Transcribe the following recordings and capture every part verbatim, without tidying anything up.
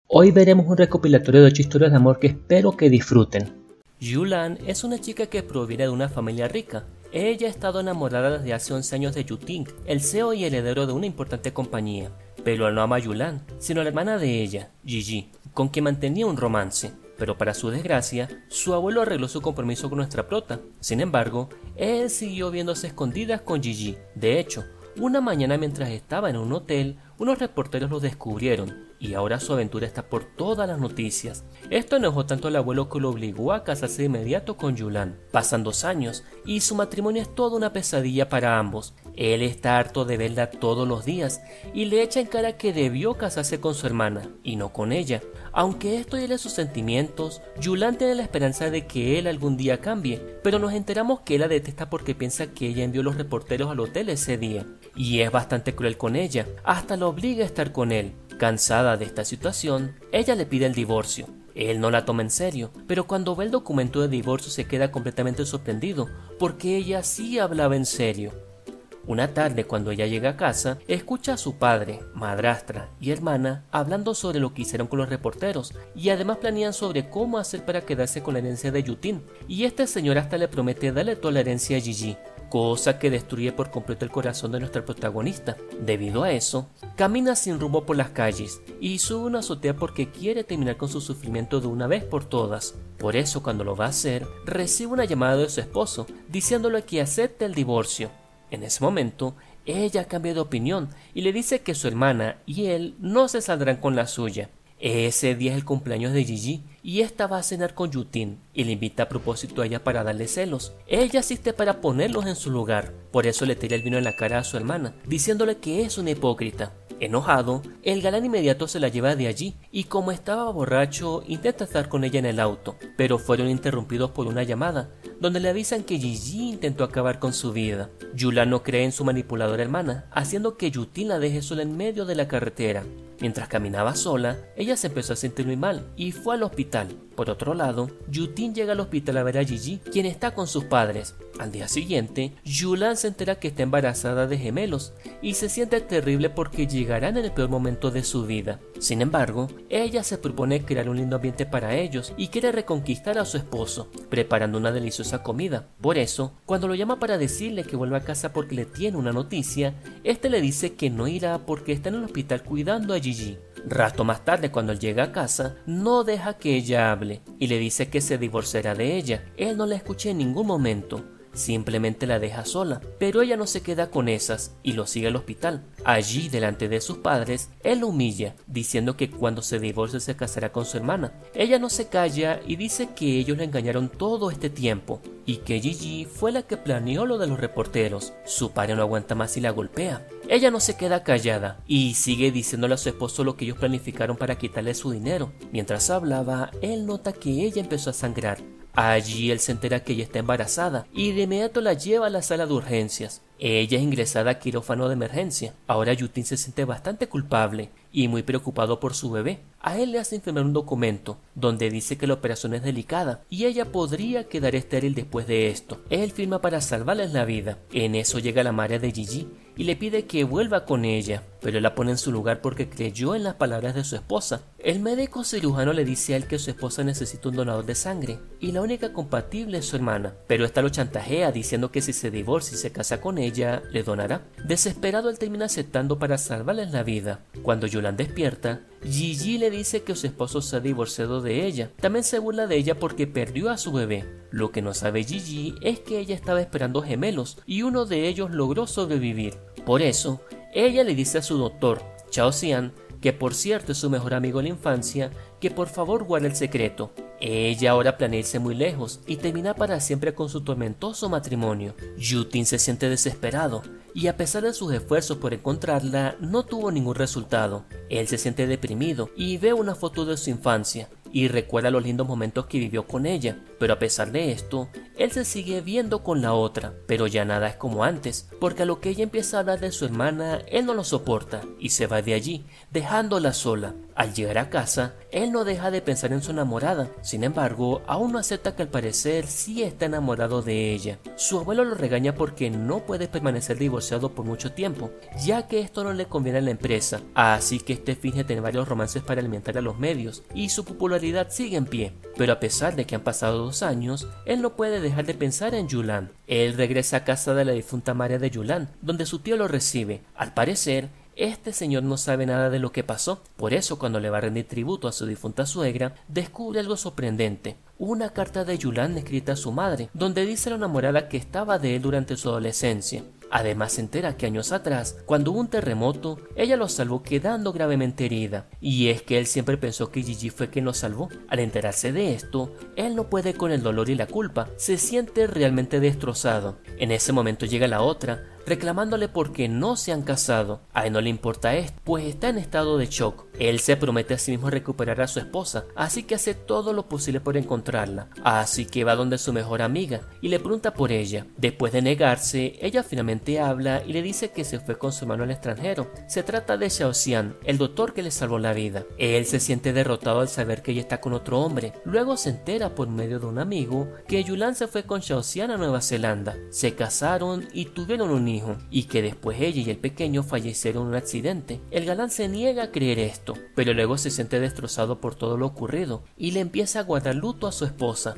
Hoy veremos un recopilatorio de ocho historias de amor que espero que disfruten. Yulan es una chica que proviene de una familia rica. Ella ha estado enamorada desde hace once años de Yutin, el C E O y heredero de una importante compañía. Pero no ama a Yulan, sino a la hermana de ella, Gigi, con quien mantenía un romance. Pero para su desgracia, su abuelo arregló su compromiso con nuestra prota. Sin embargo, él siguió viéndose escondidas con Gigi. De hecho, una mañana mientras estaba en un hotel, unos reporteros lo descubrieron, y ahora su aventura está por todas las noticias. Esto enojó tanto al abuelo que lo obligó a casarse de inmediato con Yulan. Pasan dos años, y su matrimonio es toda una pesadilla para ambos. Él está harto de verla todos los días, y le echa en cara que debió casarse con su hermana, y no con ella. Aunque esto hiere sus sentimientos, Yulan tiene la esperanza de que él algún día cambie, pero nos enteramos que él la detesta porque piensa que ella envió a los reporteros al hotel ese día, y es bastante cruel con ella, hasta la obliga a estar con él. Cansada de esta situación, ella le pide el divorcio. Él no la toma en serio, pero cuando ve el documento de divorcio se queda completamente sorprendido, porque ella sí hablaba en serio. Una tarde, cuando ella llega a casa, escucha a su padre, madrastra y hermana hablando sobre lo que hicieron con los reporteros, y además planean sobre cómo hacer para quedarse con la herencia de Yutin, y este señor hasta le promete darle toda la herencia a Gigi, cosa que destruye por completo el corazón de nuestra protagonista. Debido a eso, camina sin rumbo por las calles y sube una azotea porque quiere terminar con su sufrimiento de una vez por todas. Por eso, cuando lo va a hacer, recibe una llamada de su esposo diciéndole que acepte el divorcio. En ese momento, ella cambia de opinión y le dice que su hermana y él no se saldrán con la suya. Ese día es el cumpleaños de Gigi y esta va a cenar con Yutin y le invita a propósito a ella para darle celos. Ella asiste para ponerlos en su lugar, por eso le tira el vino en la cara a su hermana, diciéndole que es una hipócrita. Enojado, el galán inmediato se la lleva de allí y como estaba borracho intenta estar con ella en el auto, pero fueron interrumpidos por una llamada, donde le avisan que Gigi intentó acabar con su vida. Yulan no cree en su manipuladora hermana, haciendo que Yutin la deje sola en medio de la carretera. Mientras caminaba sola, ella se empezó a sentir muy mal y fue al hospital. Por otro lado, Yutin llega al hospital a ver a Gigi, quien está con sus padres. Al día siguiente, Yulan se entera que está embarazada de gemelos y se siente terrible porque llegarán en el peor momento de su vida. Sin embargo, ella se propone crear un lindo ambiente para ellos y quiere reconquistar a su esposo, preparando una deliciosa comida. Por eso, cuando lo llama para decirle que vuelva a casa porque le tiene una noticia, este le dice que no irá porque está en el hospital cuidando a Gigi. Rato más tarde, cuando él llega a casa, no deja que ella hable y le dice que se divorciará de ella. Él no la escucha en ningún momento, simplemente la deja sola, pero ella no se queda con esas y lo sigue al hospital. Allí, delante de sus padres, él la humilla, diciendo que cuando se divorcie se casará con su hermana. Ella no se calla y dice que ellos la engañaron todo este tiempo y que Gigi fue la que planeó lo de los reporteros. Su padre no aguanta más y la golpea. Ella no se queda callada y sigue diciéndole a su esposo lo que ellos planificaron para quitarle su dinero. Mientras hablaba, él nota que ella empezó a sangrar. Allí él se entera que ella está embarazada y de inmediato la lleva a la sala de urgencias. Ella es ingresada a quirófano de emergencia. Ahora Yutin se siente bastante culpable y muy preocupado por su bebé. A él le hace firmar un documento donde dice que la operación es delicada y ella podría quedar estéril después de esto. Él firma para salvarles la vida. En eso llega la madre de Gigi y le pide que vuelva con ella, pero él la pone en su lugar porque creyó en las palabras de su esposa. El médico cirujano le dice a él que su esposa necesita un donador de sangre y la única compatible es su hermana, pero esta lo chantajea diciendo que si se divorcia y se casa con ella, le donará. Desesperado, él termina aceptando para salvarles la vida. Cuando Yulan despierta, Gigi le dice que su esposo se ha divorciado de ella. También se burla de ella porque perdió a su bebé. Lo que no sabe Gigi es que ella estaba esperando gemelos y uno de ellos logró sobrevivir. Por eso, ella le dice a su doctor, Chao Xian, que por cierto es su mejor amigo de la infancia, que por favor guarde el secreto. Ella ahora planea irse muy lejos y termina para siempre con su tormentoso matrimonio. Yutin se siente desesperado y a pesar de sus esfuerzos por encontrarla, no tuvo ningún resultado. Él se siente deprimido y ve una foto de su infancia y recuerda los lindos momentos que vivió con ella, pero a pesar de esto, él se sigue viendo con la otra, pero ya nada es como antes, porque a lo que ella empieza a hablar de su hermana, él no lo soporta y se va de allí, dejándola sola. Al llegar a casa, él no deja de pensar en su enamorada, sin embargo, aún no acepta que al parecer sí está enamorado de ella. Su abuelo lo regaña porque no puede permanecer divorciado por mucho tiempo, ya que esto no le conviene a la empresa, así que este finge tener varios romances para alimentar a los medios, y su popularidad sigue en pie. Pero a pesar de que han pasado dos años, él no puede dejar de pensar en Yulan. Él regresa a casa de la difunta madre de Yulan, donde su tío lo recibe. Al parecer, este señor no sabe nada de lo que pasó, por eso cuando le va a rendir tributo a su difunta suegra, descubre algo sorprendente. Una carta de Yulan escrita a su madre, donde dice a la enamorada que estaba de él durante su adolescencia. Además se entera que años atrás, cuando hubo un terremoto, ella lo salvó quedando gravemente herida. Y es que él siempre pensó que Gigi fue quien lo salvó. Al enterarse de esto, él no puede con el dolor y la culpa, se siente realmente destrozado. En ese momento llega la otra, reclamándole porque no se han casado. A él no le importa esto, pues está en estado de shock. Él se promete a sí mismo recuperar a su esposa, así que hace todo lo posible por encontrarla. Así que va donde su mejor amiga y le pregunta por ella. Después de negarse, ella finalmente habla y le dice que se fue con su hermano al extranjero. Se trata de Xiaoxian, el doctor que le salvó la vida. Él se siente derrotado al saber que ella está con otro hombre. Luego se entera por medio de un amigo que Yulan se fue con Xiaoxian a Nueva Zelanda. Se casaron y tuvieron un hijo, y que después ella y el pequeño fallecieron en un accidente. El galán se niega a creer esto, pero luego se siente destrozado por todo lo ocurrido y le empieza a guardar luto a su esposa.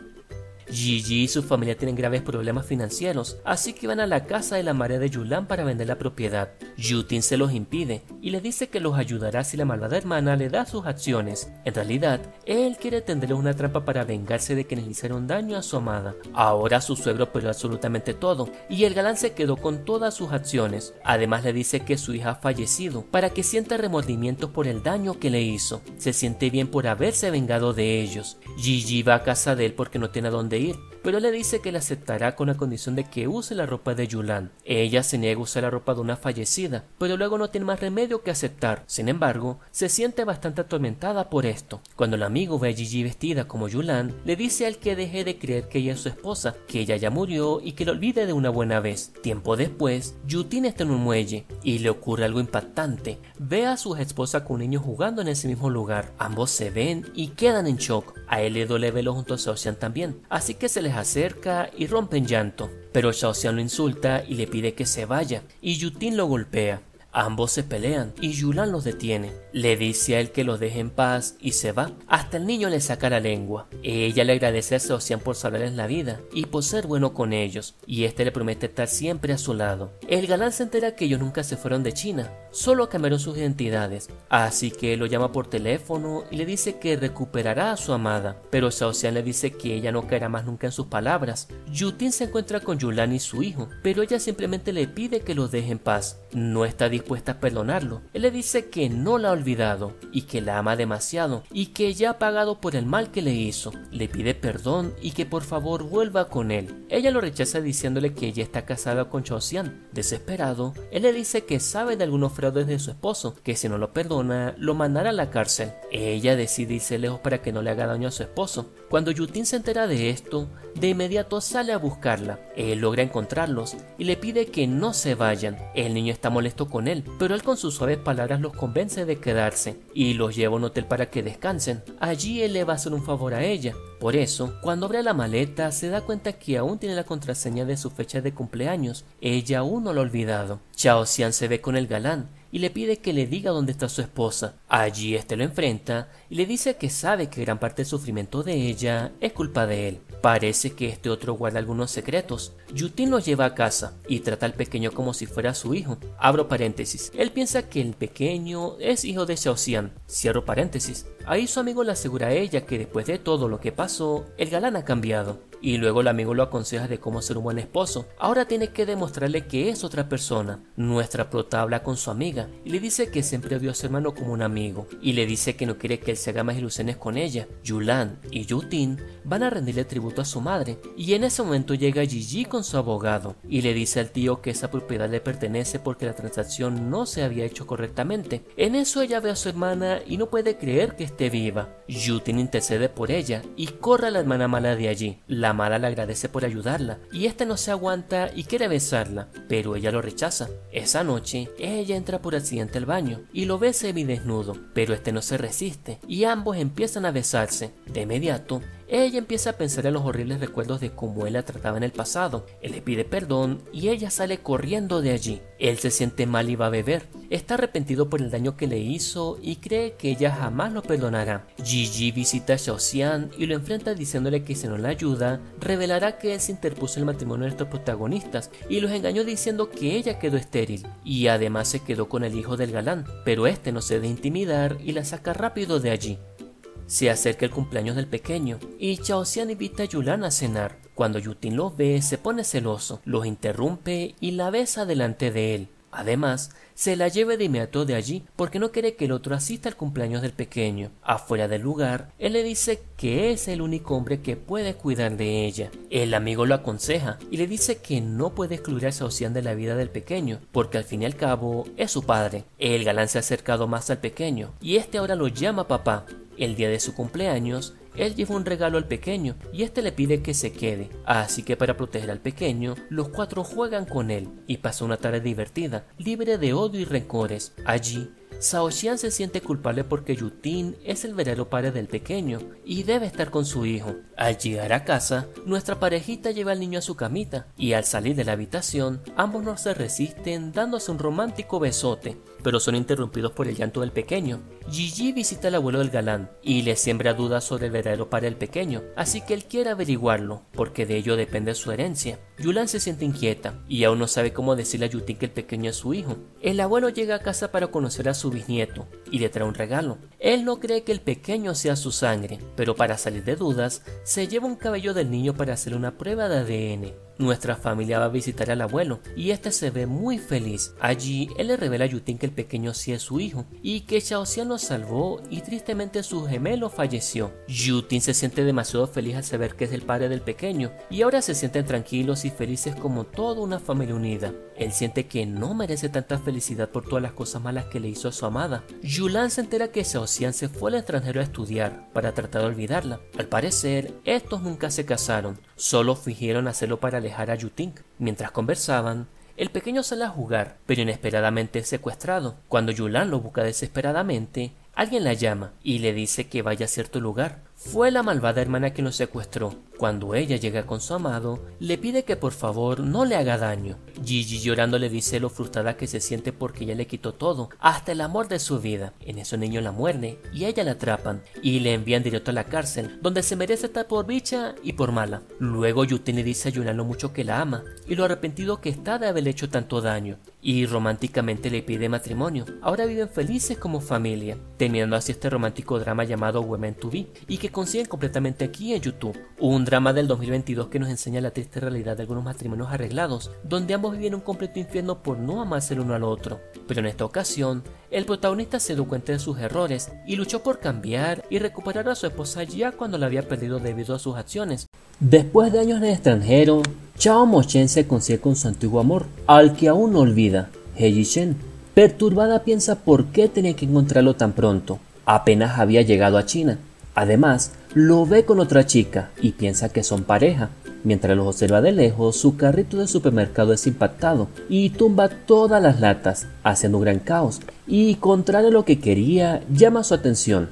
Gigi y su familia tienen graves problemas financieros, así que van a la casa de la madre de Yulan para vender la propiedad. Yutin se los impide y le dice que los ayudará si la malvada hermana le da sus acciones. En realidad, él quiere tenderle una trampa para vengarse de quienes le hicieron daño a su amada. Ahora su suegro perdió absolutamente todo y el galán se quedó con todas sus acciones. Además le dice que su hija ha fallecido para que sienta remordimientos por el daño que le hizo. Se siente bien por haberse vengado de ellos. Gigi va a casa de él porque no tiene a dónde ir, pero le dice que le aceptará con la condición de que use la ropa de Yulan. Ella se niega a usar la ropa de una fallecida, pero luego no tiene más remedio que aceptar. Sin embargo, se siente bastante atormentada por esto. Cuando el amigo ve a Gigi vestida como Yulan, le dice a él que deje de creer que ella es su esposa, que ella ya murió y que lo olvide de una buena vez. Tiempo después, Yutin está en un muelle y le ocurre algo impactante. Ve a su esposa con un niño jugando en ese mismo lugar. Ambos se ven y quedan en shock. A él le duele verlo junto a Xiaoxian también, así que se les acerca y rompe en llanto. Pero Xiaoxian lo insulta y le pide que se vaya, y Yutin lo golpea. Ambos se pelean y Yulan los detiene. Le dice a él que los deje en paz y se va. Hasta el niño le saca la lengua. Ella le agradece a Xiaoxian por salvarles la vida y por ser bueno con ellos, y este le promete estar siempre a su lado. El galán se entera que ellos nunca se fueron de China, solo cambiaron sus identidades, así que lo llama por teléfono y le dice que recuperará a su amada, pero Xiaoxian le dice que ella no caerá más nunca en sus palabras. Yutin se encuentra con Yulan y su hijo, pero ella simplemente le pide que los deje en paz. No está dispuesta a perdonarlo. Él le dice que no la ha olvidado y que la ama demasiado y que ya ha pagado por el mal que le hizo. Le pide perdón y que por favor vuelva con él. Ella lo rechaza diciéndole que ella está casada con Xiaoxian. Desesperado, él le dice que sabe de algunos fraudes de su esposo, que si no lo perdona, lo mandará a la cárcel. Ella decide irse lejos para que no le haga daño a su esposo. Cuando Yutin se entera de esto, de inmediato sale a buscarla. Él logra encontrarlos y le pide que no se vayan. El niño está molesto con él, pero él con sus suaves palabras los convence de quedarse y los lleva a un hotel para que descansen. Allí él le va a hacer un favor a ella. Por eso, cuando abre la maleta, se da cuenta que aún tiene la contraseña de su fecha de cumpleaños. Ella aún no lo ha olvidado. Xiaoxian se ve con el galán y le pide que le diga dónde está su esposa. Allí este lo enfrenta y le dice que sabe que gran parte del sufrimiento de ella es culpa de él. Parece que este otro guarda algunos secretos. Yutin lo lleva a casa y trata al pequeño como si fuera su hijo. Abro paréntesis. Él piensa que el pequeño es hijo de Xiaoxian. Cierro paréntesis. Ahí su amigo le asegura a ella que después de todo lo que pasó, el galán ha cambiado. Y luego el amigo lo aconseja de cómo ser un buen esposo. Ahora tiene que demostrarle que es otra persona. Nuestra prota habla con su amiga y le dice que siempre vio a su hermano como un amigo. Y le dice que no quiere que él se haga más ilusiones con ella. Yulan y Yutin van a rendirle tributo tributo a su madre, y en ese momento llega Gigi con su abogado y le dice al tío que esa propiedad le pertenece porque la transacción no se había hecho correctamente. En eso ella ve a su hermana y no puede creer que esté viva. Yutin intercede por ella y corre a la hermana mala de allí. La mala le agradece por ayudarla y esta no se aguanta y quiere besarla, pero ella lo rechaza. Esa noche ella entra por accidente al baño y lo ve semidesnudo, pero este no se resiste y ambos empiezan a besarse. De inmediato ella empieza a pensar en los horribles recuerdos de cómo él la trataba en el pasado. Él le pide perdón y ella sale corriendo de allí. Él se siente mal y va a beber. Está arrepentido por el daño que le hizo y cree que ella jamás lo perdonará. Gigi visita a Xiaoxian y lo enfrenta diciéndole que si no la ayuda, revelará que él se interpuso en el matrimonio de estos protagonistas y los engañó diciendo que ella quedó estéril y además se quedó con el hijo del galán, pero este no se deja intimidar y la saca rápido de allí. Se acerca el cumpleaños del pequeño y Xiaoxian invita a Yulan a cenar. Cuando Yutin los ve, se pone celoso, los interrumpe y la besa delante de él. Además, se la lleva de inmediato de allí porque no quiere que el otro asista al cumpleaños del pequeño. Afuera del lugar, él le dice que es el único hombre que puede cuidar de ella. El amigo lo aconseja y le dice que no puede excluir a Xiaoxian de la vida del pequeño porque al fin y al cabo es su padre. El galán se ha acercado más al pequeño y este ahora lo llama papá. El día de su cumpleaños, él lleva un regalo al pequeño y este le pide que se quede, así que para proteger al pequeño, los cuatro juegan con él y pasa una tarde divertida, libre de odio y rencores. Allí, Xiaoxian se siente culpable porque Yutin es el verdadero padre del pequeño y debe estar con su hijo. Al llegar a casa, nuestra parejita lleva al niño a su camita y al salir de la habitación, ambos no se resisten dándose un romántico besote, pero son interrumpidos por el llanto del pequeño. Gigi visita al abuelo del galán y le siembra dudas sobre el verdadero padre del pequeño, así que él quiere averiguarlo, porque de ello depende su herencia. Yulan se siente inquieta y aún no sabe cómo decirle a Yutin que el pequeño es su hijo. El abuelo llega a casa para conocer a su bisnieto y le trae un regalo. Él no cree que el pequeño sea su sangre, pero para salir de dudas, se lleva un cabello del niño para hacer una prueba de A D N. Nuestra familia va a visitar al abuelo y este se ve muy feliz. Allí él le revela a Yutin que el pequeño sí es su hijo y que Xiaoxian lo salvó y tristemente su gemelo falleció. Yutin se siente demasiado feliz al saber que es el padre del pequeño y ahora se sienten tranquilos y felices como toda una familia unida. Él siente que no merece tanta felicidad por todas las cosas malas que le hizo a su amada. Yulan se entera que Xiaoxian se fue al extranjero a estudiar para tratar de olvidarla. Al parecer, estos nunca se casaron, solo fingieron hacerlo para alejar a Yutin. Mientras conversaban, el pequeño sale a jugar, pero inesperadamente es secuestrado. Cuando Yulan lo busca desesperadamente, alguien la llama y le dice que vaya a cierto lugar. Fue la malvada hermana quien lo secuestró. Cuando ella llega con su amado, le pide que por favor no le haga daño. Gigi llorando le dice lo frustrada que se siente porque ella le quitó todo, hasta el amor de su vida. En eso el niño la muerde y a ella la atrapan y le envían directo a la cárcel, donde se merece estar por bicha y por mala. Luego Yutin le dice a Yulan lo mucho que la ama y lo arrepentido que está de haberle hecho tanto daño, y románticamente le pide matrimonio. Ahora viven felices como familia, terminando así este romántico drama llamado Women to Be, y que consiguen completamente aquí en YouTube. Un drama del dos mil veintidós que nos enseña la triste realidad de algunos matrimonios arreglados, donde ambos viven un completo infierno por no amarse el uno al otro. Pero en esta ocasión, el protagonista se dio cuenta de sus errores y luchó por cambiar y recuperar a su esposa ya cuando la había perdido debido a sus acciones. Después de años en el extranjero, Chao Mo-shen se consigue con su antiguo amor, al que aún no olvida, He Yi-shen. Perturbada piensa por qué tenía que encontrarlo tan pronto, apenas había llegado a China. Además, lo ve con otra chica y piensa que son pareja. Mientras los observa de lejos, su carrito de supermercado es impactado y tumba todas las latas, haciendo un gran caos, y contrario a lo que quería, llama su atención.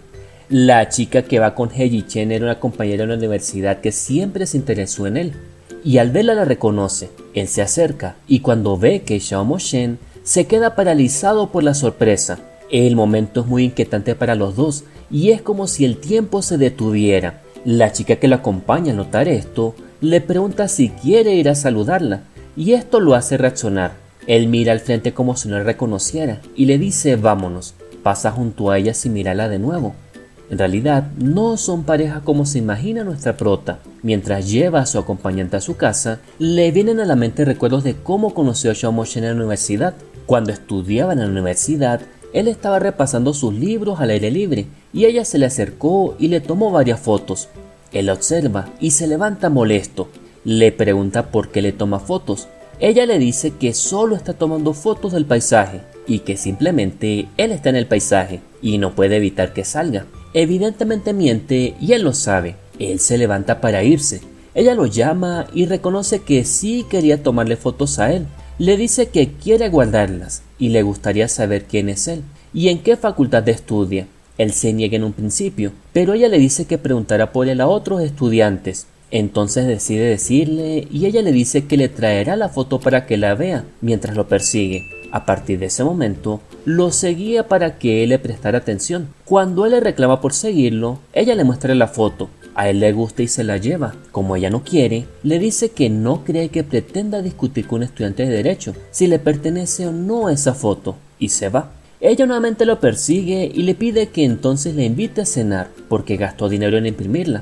La chica que va con He Yi-shen era una compañera de la universidad que siempre se interesó en él, y al verla la reconoce. Él se acerca y cuando ve que es Chao Mo-shen, se queda paralizado por la sorpresa. El momento es muy inquietante para los dos y es como si el tiempo se detuviera. La chica que lo acompaña al notar esto le pregunta si quiere ir a saludarla y esto lo hace reaccionar. Él mira al frente como si no la reconociera y le dice vámonos. Pasa junto a ella sin mirarla de nuevo. En realidad no son pareja como se imagina nuestra prota. Mientras lleva a su acompañante a su casa, le vienen a la mente recuerdos de cómo conoció a Chao Mo-shen en la universidad. Cuando estudiaba en la universidad, él estaba repasando sus libros al aire libre y ella se le acercó y le tomó varias fotos. Él la observa y se levanta molesto. Le pregunta por qué le toma fotos. Ella le dice que solo está tomando fotos del paisaje y que simplemente él está en el paisaje y no puede evitar que salga. Evidentemente miente y él lo sabe. Él se levanta para irse. Ella lo llama y reconoce que sí quería tomarle fotos a él. Le dice que quiere guardarlas y le gustaría saber quién es él y en qué facultad estudia. Él se niega en un principio, pero ella le dice que preguntará por él a otros estudiantes. Entonces decide decirle y ella le dice que le traerá la foto para que la vea mientras lo persigue. A partir de ese momento, lo seguía para que él le prestara atención. Cuando él le reclama por seguirlo, ella le muestra la foto. A él le gusta y se la lleva. Como ella no quiere, le dice que no cree que pretenda discutir con un estudiante de derecho si le pertenece o no esa foto, y se va. Ella nuevamente lo persigue y le pide que entonces le invite a cenar, porque gastó dinero en imprimirla.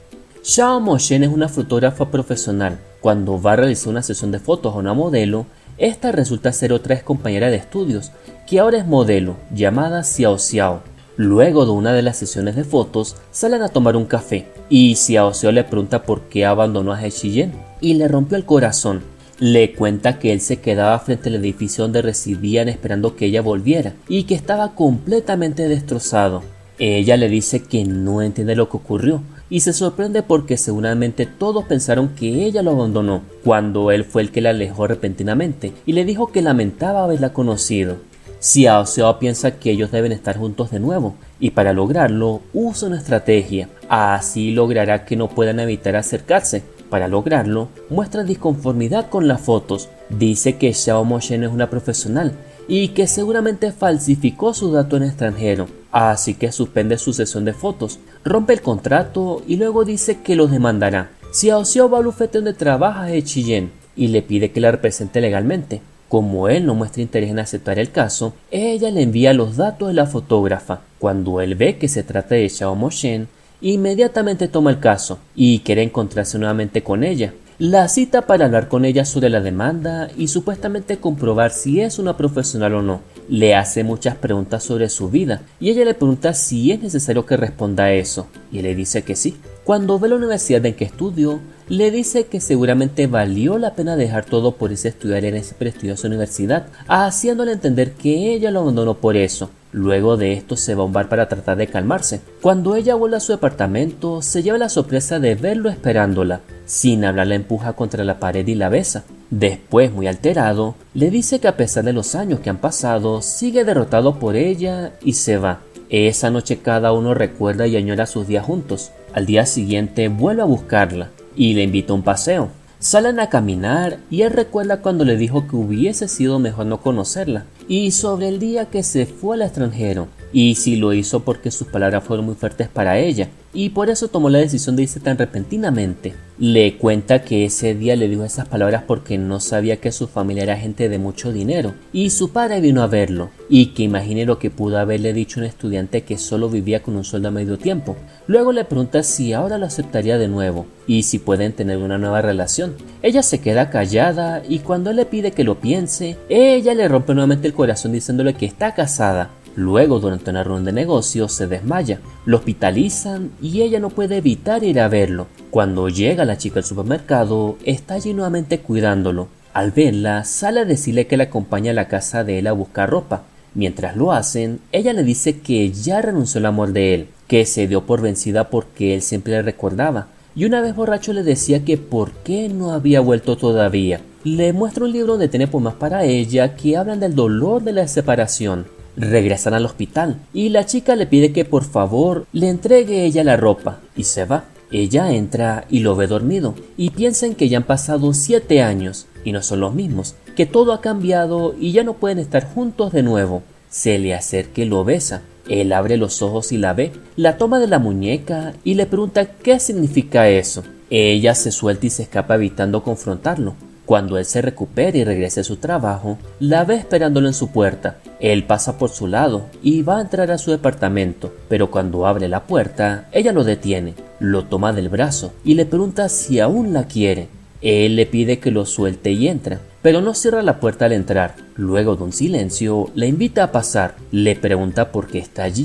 Xiao Mo-shen es una fotógrafa profesional. Cuando va a realizar una sesión de fotos a una modelo, esta resulta ser otra ex compañera de estudios, que ahora es modelo, llamada Xiao Xiao. Luego de una de las sesiones de fotos, salen a tomar un café, y Xiao Xiao le pregunta por qué abandonó a He Shiyen, y le rompió el corazón. Le cuenta que él se quedaba frente al edificio donde residían esperando que ella volviera, y que estaba completamente destrozado. Ella le dice que no entiende lo que ocurrió, y se sorprende porque seguramente todos pensaron que ella lo abandonó, cuando él fue el que la alejó repentinamente, y le dijo que lamentaba haberla conocido. Xiao Xiao piensa que ellos deben estar juntos de nuevo, y para lograrlo usa una estrategia. Así logrará que no puedan evitar acercarse. Para lograrlo, muestra disconformidad con las fotos. Dice que Xiao Mo-shen es una profesional y que seguramente falsificó su dato en extranjero, así que suspende su sesión de fotos, rompe el contrato y luego dice que los demandará. Xiao Xiao va al bufete donde trabaja He Shiyen y le pide que la represente legalmente. Como él no muestra interés en aceptar el caso, ella le envía los datos de la fotógrafa. Cuando él ve que se trata de Xiao Mo-shen, inmediatamente toma el caso y quiere encontrarse nuevamente con ella. La cita para hablar con ella sobre la demanda y supuestamente comprobar si es una profesional o no. Le hace muchas preguntas sobre su vida y ella le pregunta si es necesario que responda a eso, y él le dice que sí. Cuando ve la universidad en que estudió, le dice que seguramente valió la pena dejar todo por irse a estudiar en esa prestigiosa universidad, haciéndole entender que ella lo abandonó por eso. Luego de esto se va a un bar para tratar de calmarse. Cuando ella vuelve a su departamento, se lleva la sorpresa de verlo esperándola. Sin hablar la empuja contra la pared y la besa. Después, muy alterado, le dice que a pesar de los años que han pasado, sigue derrotado por ella y se va. Esa noche cada uno recuerda y añora sus días juntos. Al día siguiente vuelve a buscarla y le invita a un paseo. Salen a caminar y él recuerda cuando le dijo que hubiese sido mejor no conocerla, y sobre el día que se fue al extranjero, y si lo hizo porque sus palabras fueron muy fuertes para ella, y por eso tomó la decisión de irse tan repentinamente. Le cuenta que ese día le dijo esas palabras porque no sabía que su familia era gente de mucho dinero, y su padre vino a verlo, y que imagine lo que pudo haberle dicho un estudiante que solo vivía con un sueldo a medio tiempo. Luego le pregunta si ahora lo aceptaría de nuevo, y si pueden tener una nueva relación. Ella se queda callada, y cuando él le pide que lo piense, ella le rompe nuevamente el corazón diciéndole que está casada. Luego, durante una reunión de negocios, se desmaya, lo hospitalizan y ella no puede evitar ir a verlo. Cuando llega la chica al supermercado, está allí nuevamente cuidándolo. Al verla, sale a decirle que la acompaña a la casa de él a buscar ropa. Mientras lo hacen, ella le dice que ya renunció al amor de él, que se dio por vencida porque él siempre le recordaba, y una vez borracho le decía que por qué no había vuelto todavía. Le muestra un libro donde tiene poemas para ella que hablan del dolor de la separación. Regresan al hospital y la chica le pide que por favor le entregue ella la ropa y se va. Ella entra y lo ve dormido y piensan que ya han pasado siete años y no son los mismos, que todo ha cambiado y ya no pueden estar juntos de nuevo. Se le acerca y lo besa. Él abre los ojos y la ve, la toma de la muñeca y le pregunta qué significa eso. Ella se suelta y se escapa evitando confrontarlo. Cuando él se recupera y regresa a su trabajo, la ve esperándolo en su puerta. Él pasa por su lado y va a entrar a su departamento, pero cuando abre la puerta, ella lo detiene, lo toma del brazo y le pregunta si aún la quiere. Él le pide que lo suelte y entra, pero no cierra la puerta al entrar. Luego de un silencio, la invita a pasar, le pregunta por qué está allí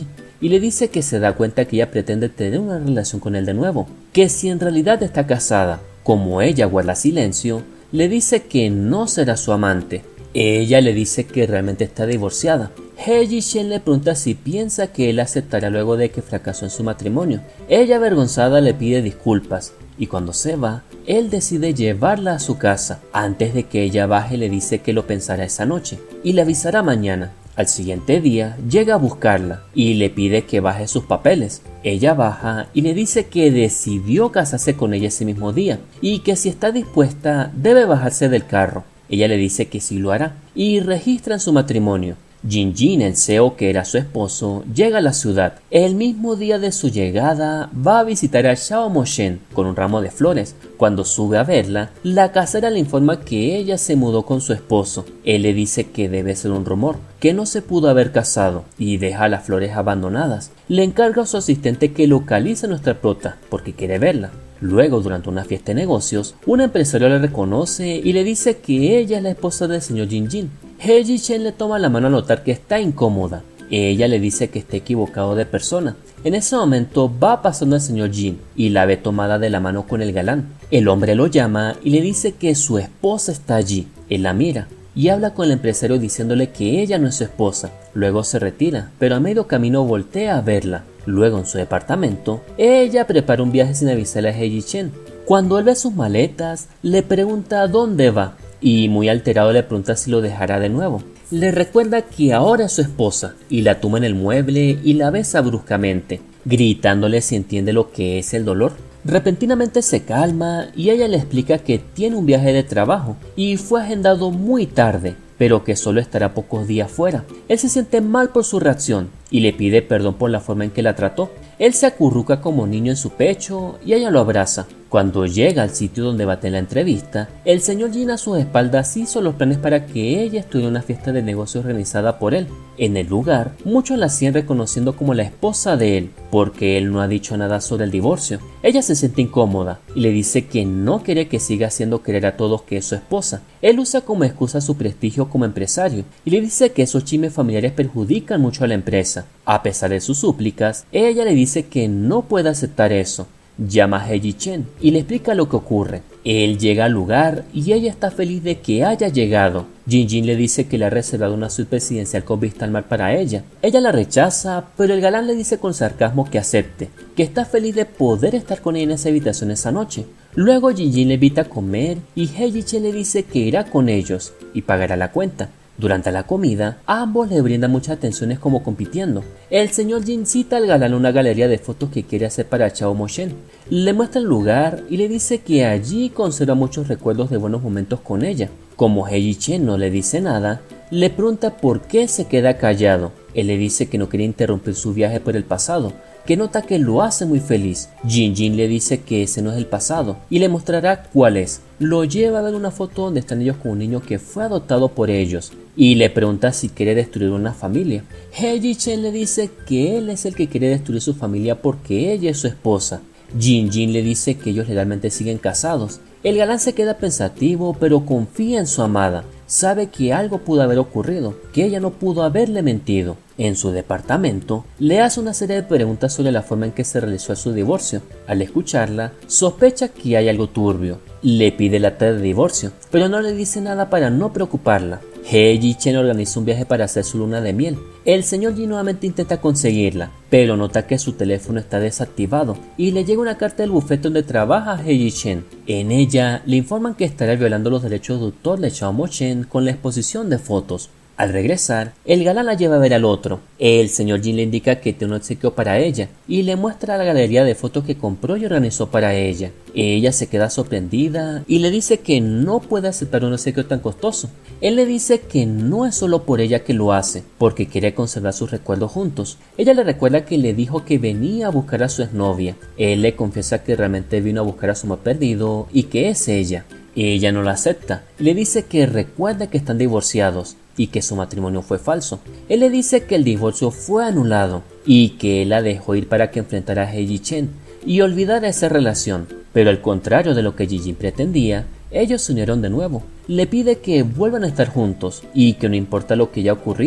y le dice que se da cuenta que ella pretende tener una relación con él de nuevo, que si en realidad está casada. Como ella guarda silencio, le dice que no será su amante. Ella le dice que realmente está divorciada. He Ji-shen le pregunta si piensa que él aceptará luego de que fracasó en su matrimonio. Ella, avergonzada, le pide disculpas y cuando se va, él decide llevarla a su casa. Antes de que ella baje, le dice que lo pensará esa noche y le avisará mañana. Al siguiente día llega a buscarla y le pide que baje sus papeles. Ella baja y le dice que decidió casarse con ella ese mismo día y que si está dispuesta debe bajarse del carro. Ella le dice que sí lo hará y registran su matrimonio. Jin-jin, el C E O que era su esposo, llega a la ciudad. El mismo día de su llegada va a visitar a Xiao Mo-shen con un ramo de flores. Cuando sube a verla, la casera le informa que ella se mudó con su esposo. Él le dice que debe ser un rumor, que no se pudo haber casado y deja las flores abandonadas. Le encarga a su asistente que localice a nuestra prota porque quiere verla. Luego, durante una fiesta de negocios, un empresario le reconoce y le dice que ella es la esposa del señor Jin-jin. He Ji-shen le toma la mano a notar que está incómoda. Ella le dice que está equivocado de persona. En ese momento va pasando el señor Jin y la ve tomada de la mano con el galán. El hombre lo llama y le dice que su esposa está allí. Él la mira y habla con el empresario diciéndole que ella no es su esposa. Luego se retira, pero a medio camino voltea a verla. Luego, en su departamento, ella prepara un viaje sin avisarle a He Ji-shen. Cuando él ve sus maletas, le pregunta a dónde va y muy alterado le pregunta si lo dejará de nuevo. Le recuerda que ahora es su esposa y la toma en el mueble y la besa bruscamente, gritándole si entiende lo que es el dolor. Repentinamente se calma y ella le explica que tiene un viaje de trabajo y fue agendado muy tarde, pero que solo estará pocos días fuera. Él se siente mal por su reacción y le pide perdón por la forma en que la trató. Él se acurruca como niño en su pecho y ella lo abraza. Cuando llega al sitio donde va a tener la entrevista, el señor Jin a sus espaldas hizo los planes para que ella estuviera en una fiesta de negocios organizada por él. En el lugar, muchos la siguen reconociendo como la esposa de él, porque él no ha dicho nada sobre el divorcio. Ella se siente incómoda y le dice que no quiere que siga haciendo creer a todos que es su esposa. Él usa como excusa su prestigio como empresario y le dice que esos chismes familiares perjudican mucho a la empresa. A pesar de sus súplicas, ella le dice que no puede aceptar eso. Llama a He Ji-shen y le explica lo que ocurre. Él llega al lugar y ella está feliz de que haya llegado. Jin-jin le dice que le ha reservado una suite presidencial con vista al mar para ella. Ella la rechaza, pero el galán le dice con sarcasmo que acepte, que está feliz de poder estar con ella en esa habitación esa noche. Luego Jin-jin le invita a comer y He Ji-shen le dice que irá con ellos y pagará la cuenta. Durante la comida, ambos le brindan muchas atenciones como compitiendo. El señor Jin cita al galán una galería de fotos que quiere hacer para Xiao Mo-shen. Le muestra el lugar y le dice que allí conserva muchos recuerdos de buenos momentos con ella. Como He Ji-shen no le dice nada, le pregunta por qué se queda callado. Él le dice que no quiere interrumpir su viaje por el pasado, que nota que lo hace muy feliz. Jin-jin le dice que ese no es el pasado y le mostrará cuál es. Lo lleva a ver una foto donde están ellos con un niño que fue adoptado por ellos y le pregunta si quiere destruir una familia. He Ji-shen le dice que él es el que quiere destruir su familia porque ella es su esposa. Jin-jin le dice que ellos legalmente siguen casados. El galán se queda pensativo, pero confía en su amada. Sabe que algo pudo haber ocurrido, que ella no pudo haberle mentido. En su departamento, le hace una serie de preguntas sobre la forma en que se realizó su divorcio. Al escucharla, sospecha que hay algo turbio. Le pide el acta de divorcio, pero no le dice nada para no preocuparla. He Ji-shen organiza un viaje para hacer su luna de miel. El señor Jin nuevamente intenta conseguirla, pero nota que su teléfono está desactivado y le llega una carta del bufete donde trabaja He Ji-shen. En ella le informan que estará violando los derechos de autor de Xiao Mo-shen con la exposición de fotos. Al regresar, el galán la lleva a ver al otro. El señor Jin le indica que tiene un obsequio para ella y le muestra la galería de fotos que compró y organizó para ella. Ella se queda sorprendida y le dice que no puede aceptar un obsequio tan costoso. Él le dice que no es solo por ella que lo hace, porque quiere conservar sus recuerdos juntos. Ella le recuerda que le dijo que venía a buscar a su exnovia. Él le confiesa que realmente vino a buscar a su amor perdido y que es ella. Ella no la acepta y le dice que recuerda que están divorciados y que su matrimonio fue falso. Él le dice que el divorcio fue anulado y que él la dejó ir para que enfrentara a He Ji-shen y olvidara esa relación, pero al contrario de lo que Jin-jin pretendía, ellos se unieron de nuevo. Le pide que vuelvan a estar juntos y que no importa lo que haya ocurrido,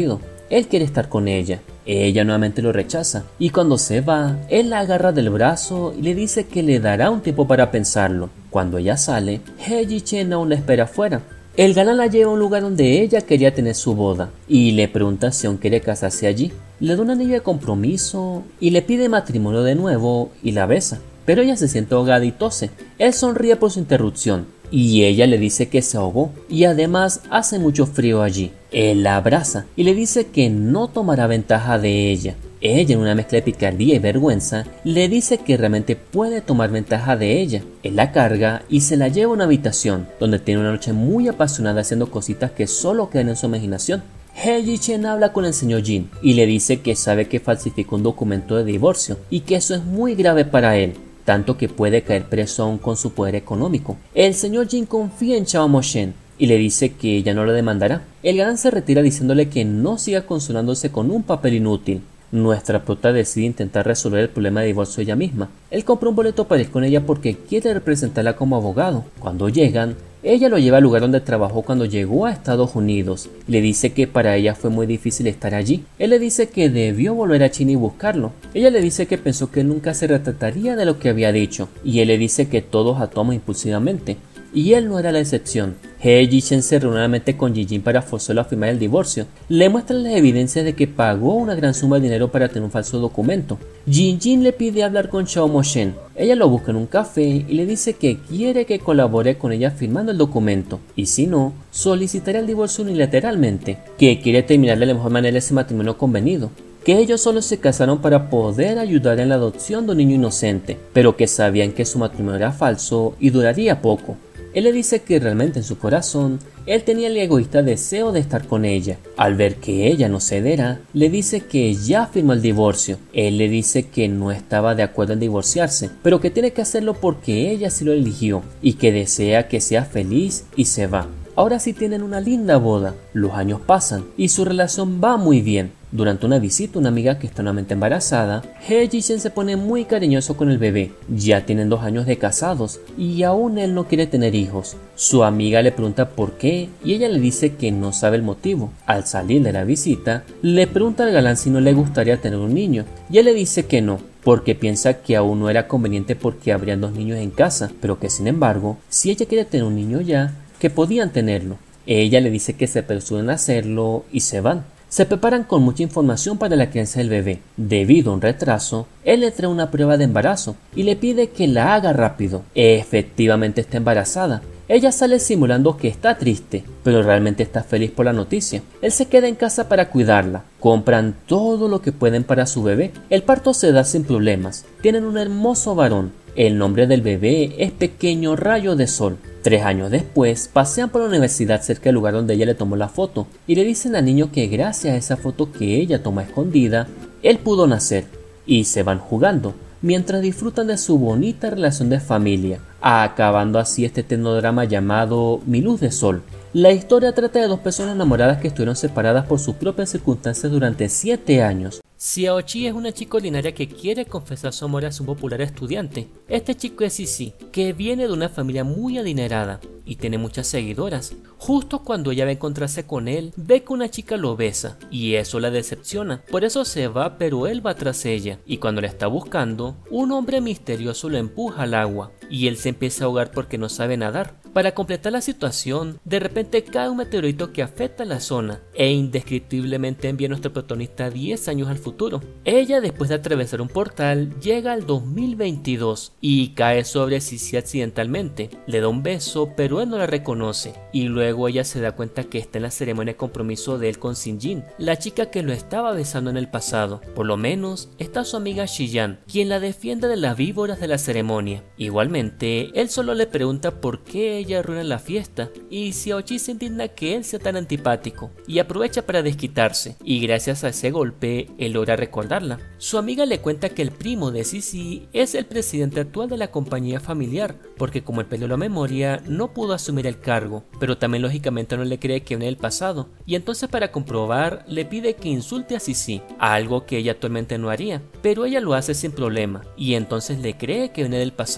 él quiere estar con ella. Ella nuevamente lo rechaza, y cuando se va, él la agarra del brazo y le dice que le dará un tiempo para pensarlo. Cuando ella sale, He Ji-chen aún la espera afuera. El galán la lleva a un lugar donde ella quería tener su boda, y le pregunta si aún quiere casarse allí. Le da un anillo de compromiso, y le pide matrimonio de nuevo, y la besa. Pero ella se siente ahogada y tose. Él sonríe por su interrupción, y ella le dice que se ahogó, y además hace mucho frío allí. Él la abraza, y le dice que no tomará ventaja de ella. Ella, en una mezcla de picardía y vergüenza, le dice que realmente puede tomar ventaja de ella. Él la carga y se la lleva a una habitación, donde tiene una noche muy apasionada haciendo cositas que solo quedan en su imaginación. He Ji-chen habla con el señor Jin y le dice que sabe que falsificó un documento de divorcio y que eso es muy grave para él, tanto que puede caer preso aún con su poder económico. El señor Jin confía en Chao Mo-shen y le dice que ella no lo demandará. El galán se retira diciéndole que no siga consolándose con un papel inútil. Nuestra prota decide intentar resolver el problema de divorcio ella misma. Él compra un boleto para ir con ella porque quiere representarla como abogado. Cuando llegan, ella lo lleva al lugar donde trabajó cuando llegó a Estados Unidos y le dice que para ella fue muy difícil estar allí. Él le dice que debió volver a China y buscarlo. Ella le dice que pensó que nunca se retrataría de lo que había dicho, y él le dice que todos actuamos impulsivamente, y él no era la excepción. He Ji-chen se reúne nuevamente con Ji-jin para forzarlo a firmar el divorcio. Le muestran las evidencias de que pagó una gran suma de dinero para tener un falso documento. Ji-jin le pide hablar con Chao Mo-shen. Ella lo busca en un café y le dice que quiere que colabore con ella firmando el documento, y si no, solicitará el divorcio unilateralmente, que quiere terminar de la mejor manera ese matrimonio convenido, que ellos solo se casaron para poder ayudar en la adopción de un niño inocente, pero que sabían que su matrimonio era falso y duraría poco. Él le dice que realmente en su corazón él tenía el egoísta deseo de estar con ella. Al ver que ella no cederá, le dice que ya firmó el divorcio. Él le dice que no estaba de acuerdo en divorciarse, pero que tiene que hacerlo porque ella sí lo eligió y que desea que sea feliz, y se va. Ahora sí tienen una linda boda. Los años pasan y su relación va muy bien. Durante una visita a una amiga que está nuevamente embarazada, He Ji-chen se pone muy cariñoso con el bebé. Ya tienen dos años de casados y aún él no quiere tener hijos. Su amiga le pregunta por qué y ella le dice que no sabe el motivo. Al salir de la visita, le pregunta al galán si no le gustaría tener un niño y él le dice que no, porque piensa que aún no era conveniente porque habrían dos niños en casa, pero que sin embargo, si ella quiere tener un niño ya, que podían tenerlo. Ella le dice que se apresuren a hacerlo y se van. Se preparan con mucha información para la crianza del bebé. Debido a un retraso, él le trae una prueba de embarazo y le pide que la haga rápido. Efectivamente está embarazada. Ella sale simulando que está triste, pero realmente está feliz por la noticia. Él se queda en casa para cuidarla. Compran todo lo que pueden para su bebé. El parto se da sin problemas. Tienen un hermoso varón. El nombre del bebé es Pequeño Rayo de Sol. Tres años después, pasean por la universidad cerca del lugar donde ella le tomó la foto y le dicen al niño que gracias a esa foto que ella toma escondida, él pudo nacer, y se van jugando mientras disfrutan de su bonita relación de familia, acabando así este tecnodrama llamado Mi Luz de Sol. La historia trata de dos personas enamoradas que estuvieron separadas por sus propias circunstancias durante siete años. Xiaoqi es una chica ordinaria que quiere confesar su amor a su popular estudiante. Este chico es Sisi, que viene de una familia muy adinerada y tiene muchas seguidoras. Justo cuando ella va a encontrarse con él, ve que una chica lo besa y eso la decepciona. Por eso se va, pero él va tras ella, y cuando la está buscando, un hombre misterioso lo empuja al agua y él se empieza a ahogar porque no sabe nadar. Para completar la situación, de repente cae un meteorito que afecta la zona e indescriptiblemente envía a nuestro protagonista diez años al futuro. Ella, después de atravesar un portal, llega al dos mil veintidós y cae sobre Sisi accidentalmente. Le da un beso, pero él no la reconoce, y luego ella se da cuenta que está en la ceremonia de compromiso de él con Xin-jin, la chica que lo estaba besando en el pasado. Por lo menos está su amiga Shi-yan, quien la defiende de las víboras de la ceremonia. Igualmente, él solo le pregunta por qué ella arruina la fiesta, y Xiaoqi se indigna que él sea tan antipático y aprovecha para desquitarse, y gracias a ese golpe él logra recordarla. Su amiga le cuenta que el primo de Sisi es el presidente actual de la compañía familiar, porque como él perdió la memoria no pudo asumir el cargo, pero también lógicamente no le cree que viene del pasado, y entonces para comprobar le pide que insulte a Sisi, algo que ella actualmente no haría, pero ella lo hace sin problema, y entonces le cree que viene del pasado.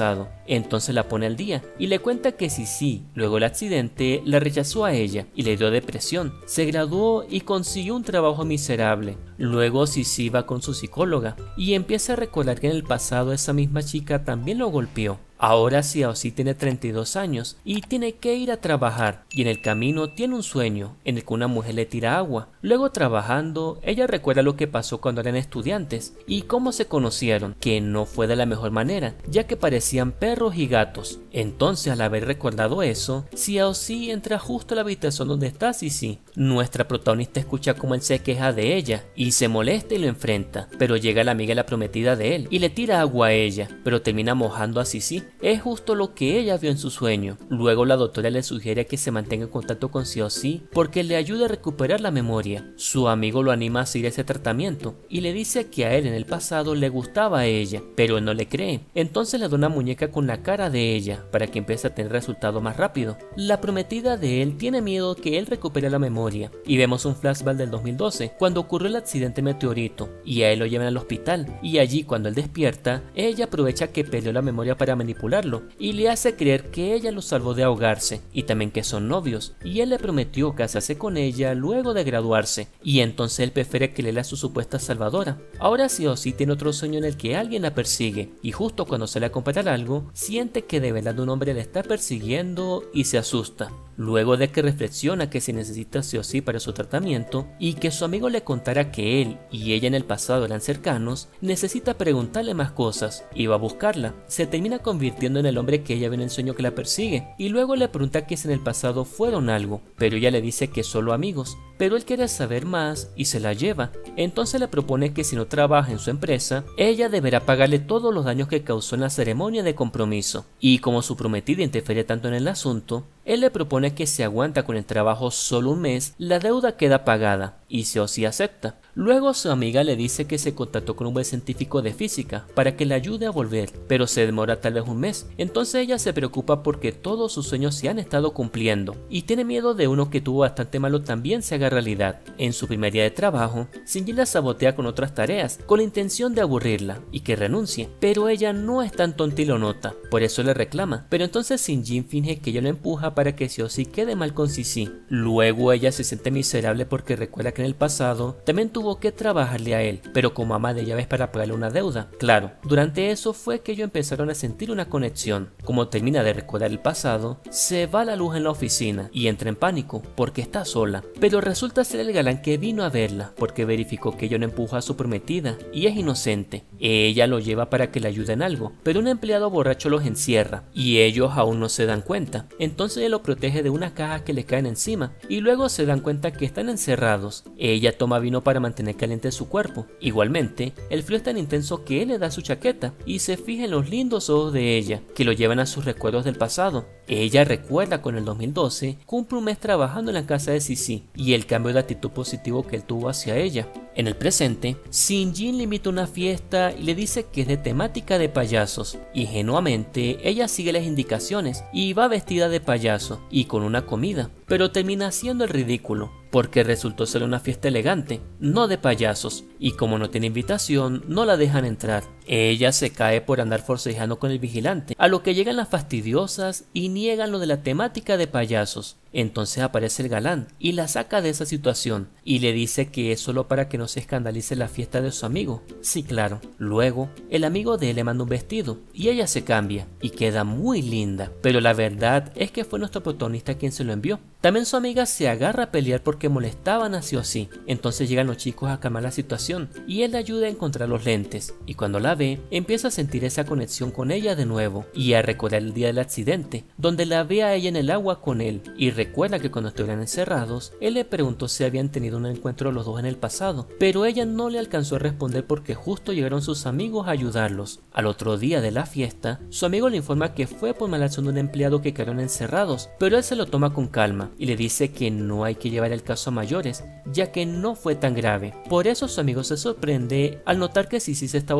Entonces la pone al día y le cuenta que Sisi, luego del accidente, la rechazó a ella y le dio depresión. Se graduó y consiguió un trabajo miserable. Luego Sisi va con su psicóloga y empieza a recordar que en el pasado esa misma chica también lo golpeó. Ahora Xiaoxi tiene treinta y dos años y tiene que ir a trabajar, y en el camino tiene un sueño en el que una mujer le tira agua. Luego, trabajando, ella recuerda lo que pasó cuando eran estudiantes y cómo se conocieron, que no fue de la mejor manera, ya que parecían perros y gatos. Entonces, al haber recordado eso, Xiaoxi entra justo a la habitación donde está Sisi. Nuestra protagonista escucha cómo él se queja de ella y se molesta y lo enfrenta, pero llega la amiga, la prometida de él, y le tira agua a ella, pero termina mojando a Sisi. Es justo lo que ella vio en su sueño. Luego la doctora le sugiere que se mantenga en contacto con Xiaoxi porque le ayuda a recuperar la memoria. Su amigo lo anima a seguir ese tratamiento y le dice que a él en el pasado le gustaba a ella, pero él no le cree. Entonces le da una muñeca con la cara de ella para que empiece a tener resultados más rápido. La prometida de él tiene miedo que él recupere la memoria y vemos un flashback del dos mil doce cuando ocurrió el accidente meteorito y a él lo llevan al hospital, y allí cuando él despierta, ella aprovecha que perdió la memoria para manipular y le hace creer que ella lo salvó de ahogarse y también que son novios, y él le prometió casarse con ella luego de graduarse, y entonces él prefiere que le lea a su supuesta salvadora. Ahora Xiaoxi tiene otro sueño en el que alguien la persigue y justo cuando sale a comprar algo siente que de verdad un hombre la está persiguiendo y se asusta. Luego de que reflexiona que se necesita Xiaoxi para su tratamiento y que su amigo le contara que él y ella en el pasado eran cercanos, necesita preguntarle más cosas y va a buscarla. Se termina convirtiendo en el hombre que ella ve en el sueño que la persigue, y luego le pregunta que si en el pasado fueron algo, pero ella le dice que solo amigos, pero él quiere saber más y se la lleva. Entonces le propone que si no trabaja en su empresa, ella deberá pagarle todos los daños que causó en la ceremonia de compromiso, y como su prometida interfiere tanto en el asunto, él le propone que si aguanta con el trabajo solo un mes, la deuda queda pagada, y Xiaoxi acepta. Luego su amiga le dice que se contactó con un buen científico de física para que le ayude a volver, pero se demora tal vez un mes. Entonces ella se preocupa porque todos sus sueños se han estado cumpliendo y tiene miedo de uno que tuvo bastante malo también se haga realidad. En su primer día de trabajo, Shinji la sabotea con otras tareas con la intención de aburrirla y que renuncie, pero ella no es tan tonta y lo nota, por eso le reclama. Pero entonces Shinji finge que ella lo empuja para que Xiaoxi quede mal con Sisi. Luego ella se siente miserable porque recuerda que en el pasado también tuvo Tuvo que trabajarle a él, pero como ama de llaves para pagarle una deuda. Claro, durante eso fue que ellos empezaron a sentir una conexión. Como termina de recordar el pasado, se va la luz en la oficina y entra en pánico porque está sola, pero resulta ser el galán que vino a verla porque verificó que ella no empuja a su prometida y es inocente. Ella lo lleva para que le ayude en algo, pero un empleado borracho los encierra y ellos aún no se dan cuenta. Entonces ella lo protege de unas cajas que le caen encima y luego se dan cuenta que están encerrados. Ella toma vino para mantener mantener caliente su cuerpo. Igualmente, el frío es tan intenso que él le da su chaqueta y se fija en los lindos ojos de ella, que lo llevan a sus recuerdos del pasado. Ella recuerda con el dos mil doce, cumple un mes trabajando en la casa de Sisi y el cambio de actitud positivo que él tuvo hacia ella. En el presente, Shinji le invita a una fiesta y le dice que es de temática de payasos. Ingenuamente, ella sigue las indicaciones y va vestida de payaso y con una comida, pero termina haciendo el ridículo, porque resultó ser una fiesta elegante, no de payasos, y como no tiene invitación, no la dejan entrar. Ella se cae por andar forcejeando con el vigilante, a lo que llegan las fastidiosas y niegan lo de la temática de payasos. Entonces aparece el galán y la saca de esa situación y le dice que es solo para que no se escandalice la fiesta de su amigo. Sí, claro. Luego, el amigo de él le manda un vestido y ella se cambia y queda muy linda, pero la verdad es que fue nuestro protagonista quien se lo envió. También su amiga se agarra a pelear porque molestaban a Xiaoxi. Entonces llegan los chicos a calmar la situación y él la ayuda a encontrar los lentes, y cuando la ve, empieza a sentir esa conexión con ella de nuevo y a recordar el día del accidente, donde la ve a ella en el agua con él, y recuerda que cuando estuvieran encerrados, él le preguntó si habían tenido un encuentro los dos en el pasado, pero ella no le alcanzó a responder porque justo llegaron sus amigos a ayudarlos. Al otro día de la fiesta, su amigo le informa que fue por mala acción de un empleado que quedaron encerrados, pero él se lo toma con calma y le dice que no hay que llevar el caso a mayores, ya que no fue tan grave. Por eso su amigo se sorprende al notar que Sisi se está volviendo más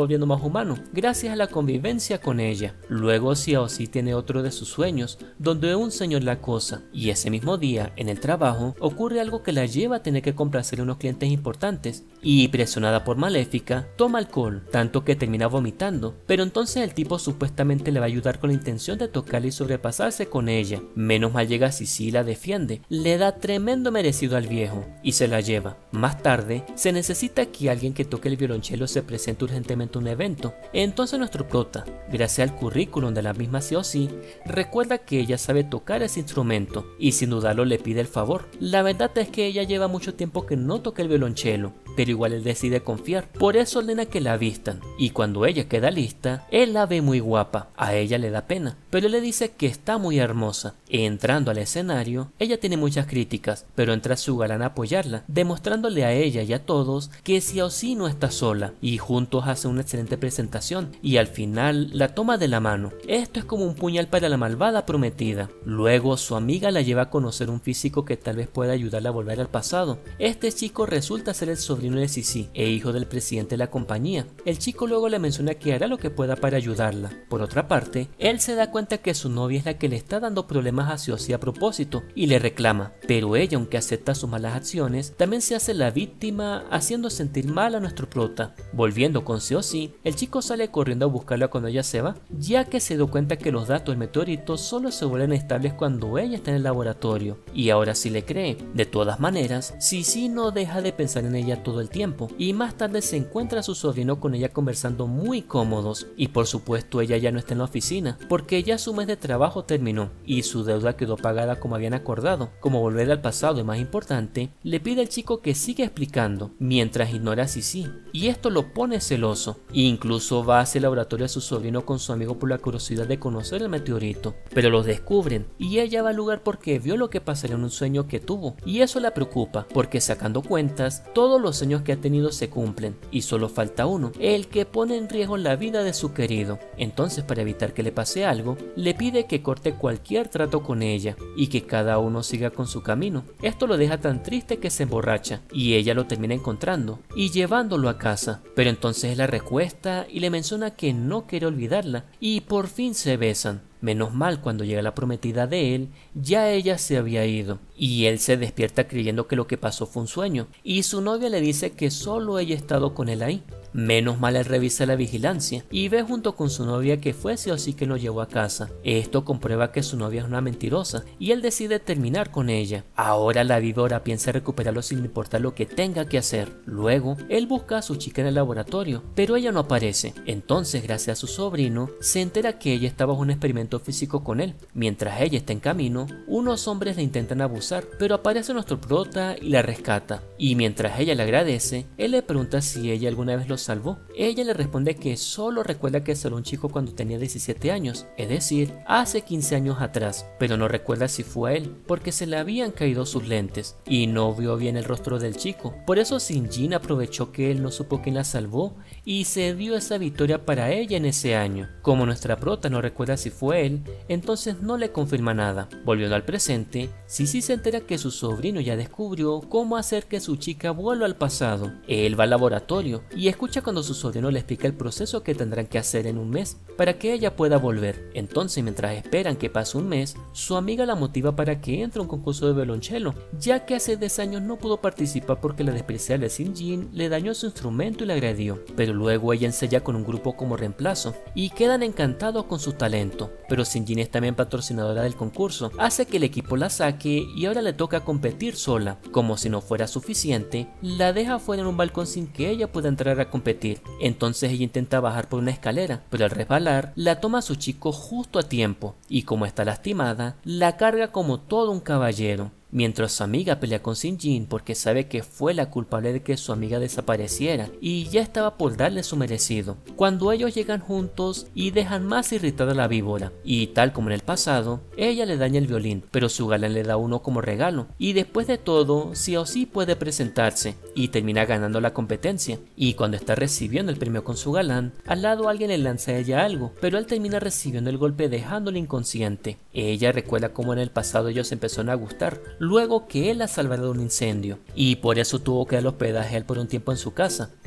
humano, gracias a la convivencia con ella. Luego Xiaoxi tiene otro de sus sueños, donde un señor la acosa, y ese mismo día, en el trabajo, ocurre algo que la lleva a tener que complacer a unos clientes importantes, y presionada por Maléfica, toma alcohol, tanto que termina vomitando, pero entonces el tipo supuestamente le va a ayudar con la intención de tocarle y sobrepasarse con ella. Menos mal llega Sisi y la defiende, le da tremendo merecido al viejo, y se la lleva. Más tarde, se necesita que alguien que toque el violonchelo se presente urgentemente a un evento, entonces nuestro prota, gracias al currículum de la misma Xiaoxi, recuerda que ella sabe tocar ese instrumento, y sin dudarlo le pide el favor. La verdad es que ella lleva mucho tiempo que no toca el violonchelo, pero igual él decide confiar, por eso ordena que la vistan, y cuando ella queda lista, él la ve muy guapa, a ella le da pena, pero él le dice que está muy hermosa. Entrando al escenario, ella tiene muchas críticas, pero entra su galán a apoyarla, demostrándole a ella y a todos que Xiaoxi no está sola, y juntos hacen una excelente presentación, y al final la toma de la mano. Esto es como un puñal para la malvada prometida. Luego su amiga la lleva a conocer un físico que tal vez pueda ayudarla a volver al pasado. Este chico resulta ser el sobrino de Sisi e hijo del presidente de la compañía. El chico luego le menciona que hará lo que pueda para ayudarla. Por otra parte, él se da cuenta que su novia es la que le está dando problemas a Xiaoxi a propósito y le reclama, pero ella, aunque acepta sus malas acciones, también se hace la víctima, haciendo sentir mal a nuestro prota. Volviendo con Xiaoxi, el chico sale corriendo a buscarla cuando ella se va, ya que se dio cuenta que los datos del meteorito solo se vuelven estables cuando ella está en el laboratorio, y ahora sí le cree. De todas maneras, Sisi no deja de pensar en ella todo el tiempo, y más tarde se encuentra a su sobrino con ella conversando muy cómodos, y por supuesto ella ya no está en la oficina, porque ya su mes de trabajo terminó, y su deuda quedó pagada como habían acordado. Como volver al pasado es más importante, le pide al chico que siga explicando, mientras ignora a Sisi, y esto lo pone celoso, e incluso va hacia el laboratorio de su sobrino con su amigo por la curiosidad de conocer el meteorito, pero los descubren, y ella va al lugar porque vio lo que pasaría en un sueño que tuvo, y eso la preocupa, porque sacando cuentas, todos los sueños que ha tenido se cumplen, y solo falta uno, el que pone en riesgo la vida de su querido. Entonces, para evitar que le pase algo, le pide que corte cualquier trato con ella, y que cada uno siga con su camino. Esto lo deja tan triste que se emborracha, y ella lo termina encontrando, y llevándolo a casa, pero entonces él la recuesta y le menciona que no quiere olvidarla, y por fin se besan. Menos mal, cuando llega la prometida de él, ya ella se había ido, y él se despierta creyendo que lo que pasó fue un sueño, y su novia le dice que solo ella ha estado con él ahí. Menos mal, él revisa la vigilancia y ve junto con su novia que fue Xiaoxi quien lo llevó a casa. Esto comprueba que su novia es una mentirosa y él decide terminar con ella. Ahora la víbora piensa recuperarlo sin importar lo que tenga que hacer. Luego, él busca a su chica en el laboratorio, pero ella no aparece. Entonces, gracias a su sobrino, se entera que ella está bajo un experimento físico con él. Mientras ella está en camino, unos hombres la intentan abusar, pero aparece nuestro prota y la rescata. Y mientras ella le agradece, él le pregunta si ella alguna vez lo salvó. Ella le responde que solo recuerda que salvó a un chico cuando tenía diecisiete años, es decir, hace quince años atrás, pero no recuerda si fue a él, porque se le habían caído sus lentes y no vio bien el rostro del chico. Por eso Sinjin aprovechó que él no supo quién la salvó y se dio esa victoria para ella en ese año. Como nuestra prota no recuerda si fue él, entonces no le confirma nada. Volviendo al presente, Sisi se entera que su sobrino ya descubrió cómo hacer que su chica vuelva al pasado. Él va al laboratorio y escucha cuando su sobrino le explica el proceso que tendrán que hacer en un mes para que ella pueda volver. Entonces, mientras esperan que pase un mes, su amiga la motiva para que entre a un concurso de violonchelo, ya que hace diez años no pudo participar porque la despreciable Sinjin le dañó su instrumento y la agredió, pero luego ella ensaya con un grupo como reemplazo y quedan encantados con su talento. Pero Sinjin es también patrocinadora del concurso, hace que el equipo la saque y ahora le toca competir sola. Como si no fuera suficiente, la deja fuera en un balcón sin que ella pueda entrar a competir. Entonces ella intenta bajar por una escalera, pero al resbalar la toma a su chico justo a tiempo, y como está lastimada, la carga como todo un caballero. Mientras su amiga pelea con Sinjin porque sabe que fue la culpable de que su amiga desapareciera y ya estaba por darle su merecido. Cuando ellos llegan juntos y dejan más irritada a la víbora, y tal como en el pasado, ella le daña el violín, pero su galán le da uno como regalo, y después de todo, Xiaoxi puede presentarse y termina ganando la competencia. Y cuando está recibiendo el premio con su galán, al lado alguien le lanza a ella algo, pero él termina recibiendo el golpe dejándole inconsciente. Ella recuerda cómo en el pasado ellos empezaron a gustar, luego que él la salvara de un incendio, y por eso tuvo que dar hospedaje a él por un tiempo en su casa.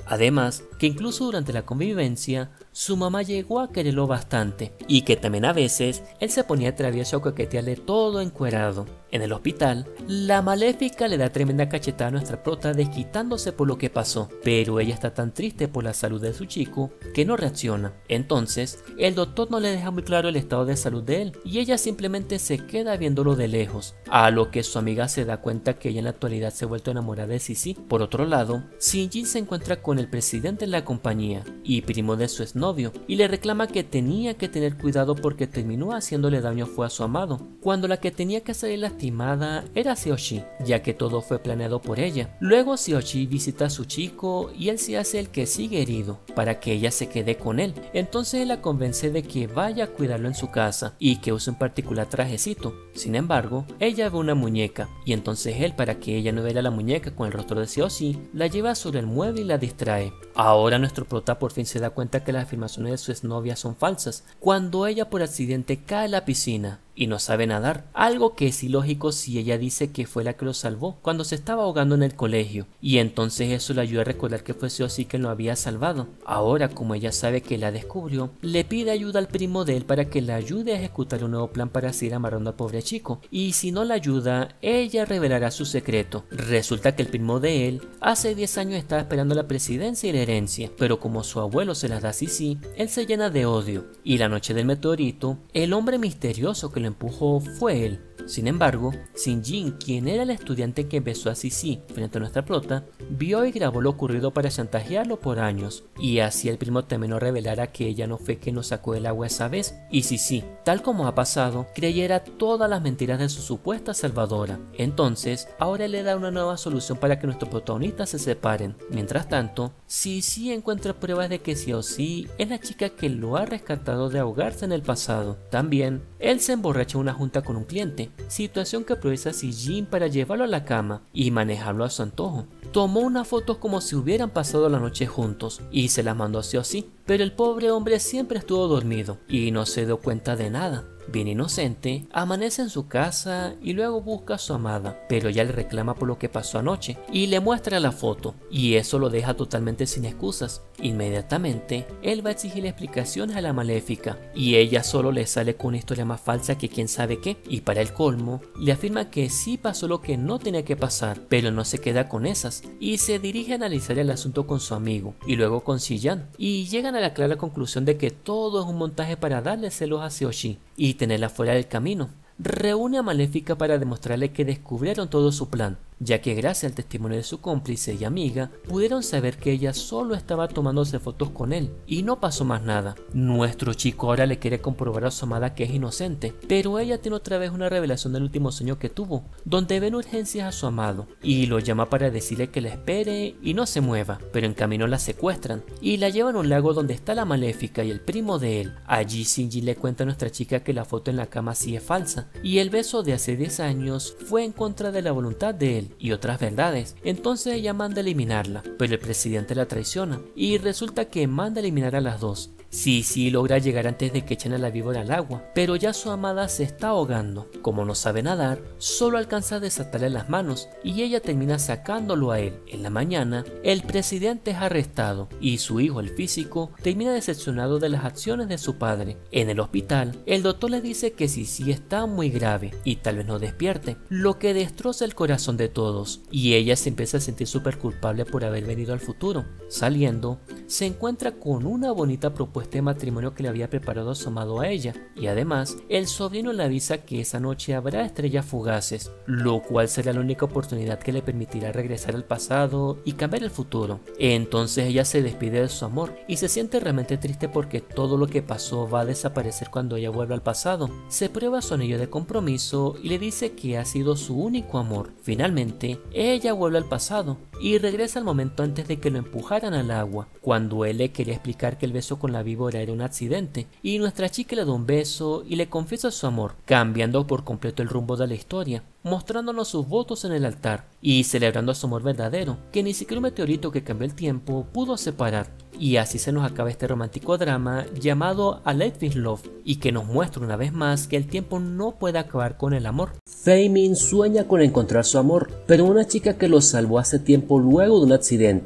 Además, que incluso durante la convivencia, su mamá llegó a quererlo bastante y que también a veces él se ponía travieso a coquetearle todo encuerado. En el hospital, la maléfica le da tremenda cachetada a nuestra prota desquitándose por lo que pasó, pero ella está tan triste por la salud de su chico que no reacciona. Entonces, el doctor no le deja muy claro el estado de salud de él y ella simplemente se queda viéndolo de lejos, a lo que su amiga se da cuenta que ella en la actualidad se ha vuelto a enamorar de Sisi. Por otro lado, Shinjin se encuentra con el presidente de la compañía y primo de su exnovio y le reclama que tenía que tener cuidado porque terminó haciéndole daño fue a su amado, cuando la que tenía que salir lastimada era Seoshi, ya que todo fue planeado por ella. Luego Seoshi visita a su chico y él se hace el que sigue herido para que ella se quede con él. Entonces él la convence de que vaya a cuidarlo en su casa y que use un particular trajecito. Sin embargo, ella ve una muñeca y entonces él, para que ella no viera la muñeca con el rostro de Seoshi, la lleva sobre el mueble y la distrae. Ahora nuestro prota por fin se da cuenta que las afirmaciones de su exnovia son falsas, cuando ella por accidente cae a la piscina y no sabe nadar, algo que es ilógico si ella dice que fue la que lo salvó cuando se estaba ahogando en el colegio, y entonces eso le ayuda a recordar que fue Seoshi quien lo había salvado. Ahora, como ella sabe que la descubrió, le pide ayuda al primo de él para que la ayude a ejecutar un nuevo plan para seguir amarrando al pobre chico, y si no la ayuda, ella revelará su secreto. Resulta que el primo de él hace diez años estaba esperando la presidencia y la herencia, pero como su abuelo se las da a Sisi, él se llena de odio, y la noche del meteorito, el hombre misterioso que lo empujó fue él. Sin embargo, Shinjin, quien era el estudiante que besó a Sisi frente a nuestra prota, vio y grabó lo ocurrido para chantajearlo por años, y así el primo también no revelara que ella no fue quien nos sacó del agua esa vez, y Sisi, tal como ha pasado, creyera todas las mentiras de su supuesta salvadora. Entonces, ahora le da una nueva solución para que nuestros protagonistas se separen. Mientras tanto, Sisi encuentra pruebas de que Seoshi es la chica que lo ha rescatado de ahogarse en el pasado. También, él se emborracha en una junta con un cliente, situación que aprovecha Shinjin para llevarlo a la cama y manejarlo a su antojo. Tomó unas fotos como si hubieran pasado la noche juntos y se las mandó a Seoshi, pero el pobre hombre siempre estuvo dormido y no se dio cuenta de nada. Bien inocente, amanece en su casa y luego busca a su amada, pero ella le reclama por lo que pasó anoche y le muestra la foto, y eso lo deja totalmente sin excusas. Inmediatamente, él va a exigir explicaciones a la maléfica y ella solo le sale con una historia más falsa que quién sabe qué, y para el colmo, le afirma que sí pasó lo que no tenía que pasar, pero no se queda con esas y se dirige a analizar el asunto con su amigo y luego con Shiyan, y llegan a la clara conclusión de que todo es un montaje para darle celos a Seoshi y tenerla fuera del camino. Reúne a Maléfica para demostrarle que descubrieron todo su plan, ya que gracias al testimonio de su cómplice y amiga, pudieron saber que ella solo estaba tomándose fotos con él, y no pasó más nada. Nuestro chico ahora le quiere comprobar a su amada que es inocente, pero ella tiene otra vez una revelación del último sueño que tuvo, donde ven urgencias a su amado, y lo llama para decirle que la espere y no se mueva, pero en camino la secuestran, y la llevan a un lago donde está la Maléfica y el primo de él. Allí Shinji le cuenta a nuestra chica que la foto en la cama sí es falsa, y el beso de hace diez años fue en contra de la voluntad de él, y otras verdades. Entonces ella manda a eliminarla, pero el presidente la traiciona y resulta que manda a eliminar a las dos. Sisi logra llegar antes de que echen a la víbora al agua, pero ya su amada se está ahogando. Como no sabe nadar, solo alcanza a desatarle las manos y ella termina sacándolo a él. En la mañana, el presidente es arrestado y su hijo, el físico, termina decepcionado de las acciones de su padre. En el hospital, el doctor le dice que Sisi está muy grave y tal vez no despierte, lo que destroza el corazón de todos, y ella se empieza a sentir súper culpable por haber venido al futuro. Saliendo, se encuentra con una bonita propuesta de matrimonio que le había preparado a su amado a ella, y además el sobrino le avisa que esa noche habrá estrellas fugaces, lo cual será la única oportunidad que le permitirá regresar al pasado y cambiar el futuro. Entonces ella se despide de su amor y se siente realmente triste porque todo lo que pasó va a desaparecer cuando ella vuelva al pasado. Se prueba su anillo de compromiso y le dice que ha sido su único amor. Finalmente, ella vuelve al pasado y regresa al momento antes de que lo empujaran al agua, cuando él le quería explicar que el beso con la víbora era un accidente, y nuestra chica le da un beso y le confiesa su amor, cambiando por completo el rumbo de la historia, mostrándonos sus votos en el altar y celebrando su amor verdadero, que ni siquiera un meteorito que cambió el tiempo pudo separar. Y así se nos acaba este romántico drama llamado A Life is Love, y que nos muestra una vez más que el tiempo no puede acabar con el amor. Feimin sueña con encontrar su amor, pero una chica que lo salvó hace tiempo luego de un accidente.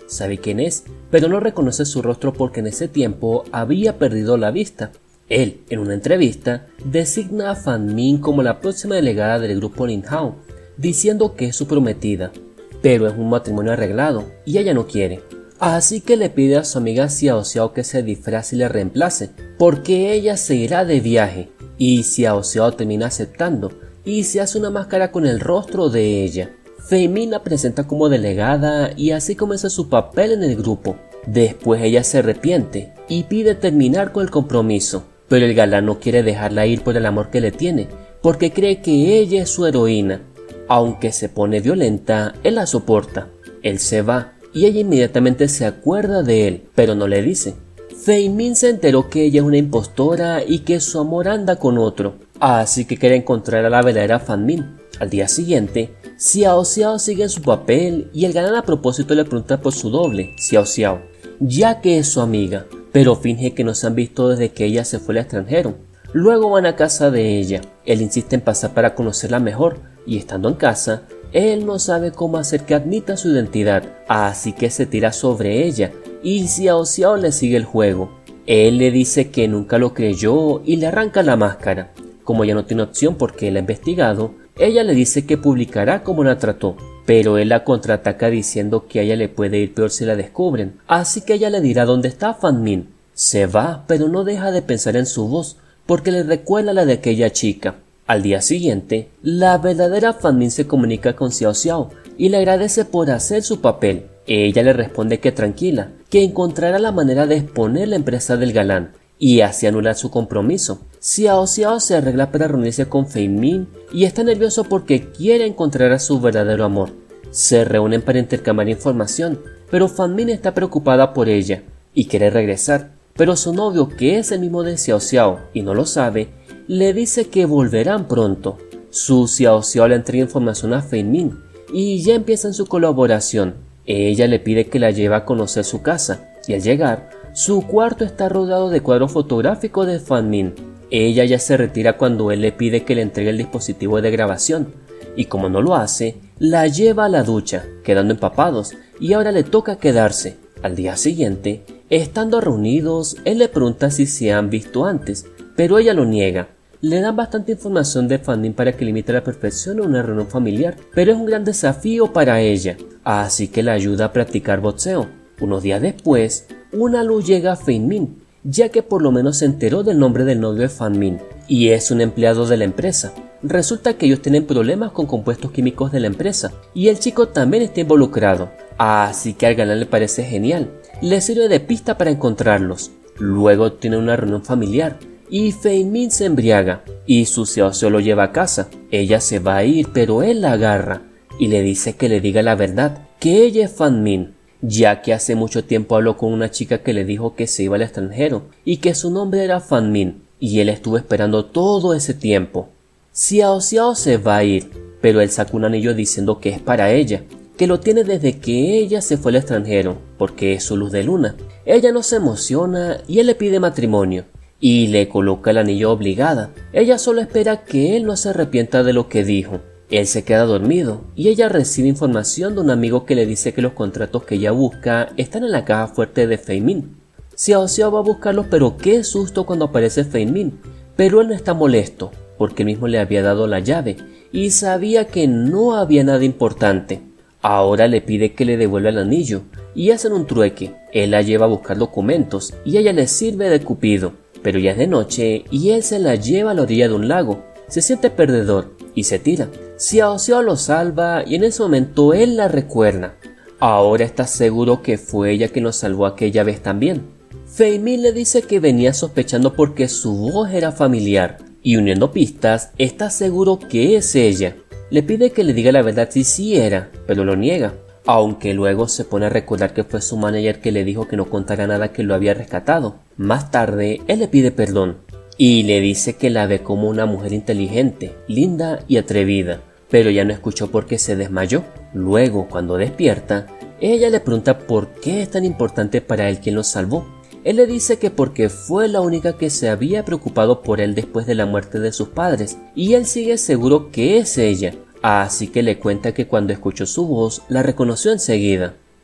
sabe quién es, pero no reconoce su rostro porque en ese tiempo había perdido la vista. Él, en una entrevista, designa a Fan Min como la próxima delegada del grupo Lin Hao, diciendo que es su prometida, pero es un matrimonio arreglado y ella no quiere. Así que le pide a su amiga Xiao Xiao que se disfrace y le reemplace, porque ella se irá de viaje, y Xiao Xiao termina aceptando y se hace una máscara con el rostro de ella. Fei Min la presenta como delegada y así comienza su papel en el grupo. Después ella se arrepiente y pide terminar con el compromiso, pero el galán no quiere dejarla ir por el amor que le tiene, porque cree que ella es su heroína. Aunque se pone violenta, él la soporta. Él se va y ella inmediatamente se acuerda de él, pero no le dice. Fei Min se enteró que ella es una impostora y que su amor anda con otro, así que quiere encontrar a la verdadera Fan Min. Al día siguiente, Xiao Xiao sigue en su papel y el galán a propósito le pregunta por su doble, Xiao Xiao, ya que es su amiga, pero finge que no se han visto desde que ella se fue al extranjero. Luego van a casa de ella, él insiste en pasar para conocerla mejor y estando en casa, él no sabe cómo hacer que admita su identidad, así que se tira sobre ella y Xiao Xiao le sigue el juego. Él le dice que nunca lo creyó y le arranca la máscara. Como ya no tiene opción porque él ha investigado, ella le dice que publicará cómo la trató, pero él la contraataca diciendo que a ella le puede ir peor si la descubren, así que ella le dirá dónde está Fan Min. Se va, pero no deja de pensar en su voz, porque le recuerda la de aquella chica. Al día siguiente, la verdadera Fan Min se comunica con Xiao Xiao y le agradece por hacer su papel. Ella le responde que tranquila, que encontrará la manera de exponer la empresa del galán y así anular su compromiso. Xiao Xiao se arregla para reunirse con Fei Min y está nervioso porque quiere encontrar a su verdadero amor. Se reúnen para intercambiar información, pero Fan Min está preocupada por ella y quiere regresar, pero su novio, que es el mismo de Xiao Xiao y no lo sabe, le dice que volverán pronto. Su Xiao Xiao le entrega información a Fei Min y ya empiezan su colaboración. Ella le pide que la lleve a conocer su casa y al llegar, su cuarto está rodeado de cuadros fotográficos de Fan Min. Ella ya se retira cuando él le pide que le entregue el dispositivo de grabación y como no lo hace, la lleva a la ducha, quedando empapados y ahora le toca quedarse. Al día siguiente, estando reunidos, él le pregunta si se han visto antes, pero ella lo niega. Le dan bastante información de Fan Min para que limite a la perfección una reunión familiar, pero es un gran desafío para ella, así que la ayuda a practicar boxeo. Unos días después, una luz llega a Fei Min, ya que por lo menos se enteró del nombre del novio de Fan Min, y es un empleado de la empresa. Resulta que ellos tienen problemas con compuestos químicos de la empresa, y el chico también está involucrado, así que al galán le parece genial, le sirve de pista para encontrarlos. Luego tiene una reunión familiar, y Fei Min se embriaga, y su Xiao Xiao lo lleva a casa. Ella se va a ir, pero él la agarra, y le dice que le diga la verdad, que ella es Fan Min, ya que hace mucho tiempo habló con una chica que le dijo que se iba al extranjero, y que su nombre era Fan Min, y él estuvo esperando todo ese tiempo. Xiao Xiao se va a ir, pero él saca un anillo diciendo que es para ella, que lo tiene desde que ella se fue al extranjero, porque es su luz de luna. Ella no se emociona y él le pide matrimonio, y le coloca el anillo obligada. Ella solo espera que él no se arrepienta de lo que dijo. Él se queda dormido y ella recibe información de un amigo que le dice que los contratos que ella busca están en la caja fuerte de Fei Min. Xiao Xiao va a buscarlos, pero qué susto cuando aparece Fei Min, pero él no está molesto porque él mismo le había dado la llave y sabía que no había nada importante. Ahora le pide que le devuelva el anillo y hacen un trueque. Él la lleva a buscar documentos y ella le sirve de cupido, pero ya es de noche y él se la lleva a la orilla de un lago. Se siente perdedor y se tira. Xiao Xiao lo salva y en ese momento él la recuerda. Ahora está seguro que fue ella quien lo salvó aquella vez también. Fei Min le dice que venía sospechando porque su voz era familiar y uniendo pistas está seguro que es ella. Le pide que le diga la verdad si sí era, pero lo niega, aunque luego se pone a recordar que fue su manager que le dijo que no contara nada que lo había rescatado. Más tarde él le pide perdón y le dice que la ve como una mujer inteligente, linda y atrevida, pero ya no escuchó porque se desmayó. Luego, cuando despierta, ella le pregunta por qué es tan importante para él quien lo salvó. Él le dice que porque fue la única que se había preocupado por él después de la muerte de sus padres, y él sigue seguro que es ella, así que le cuenta que cuando escuchó su voz la reconoció enseguida.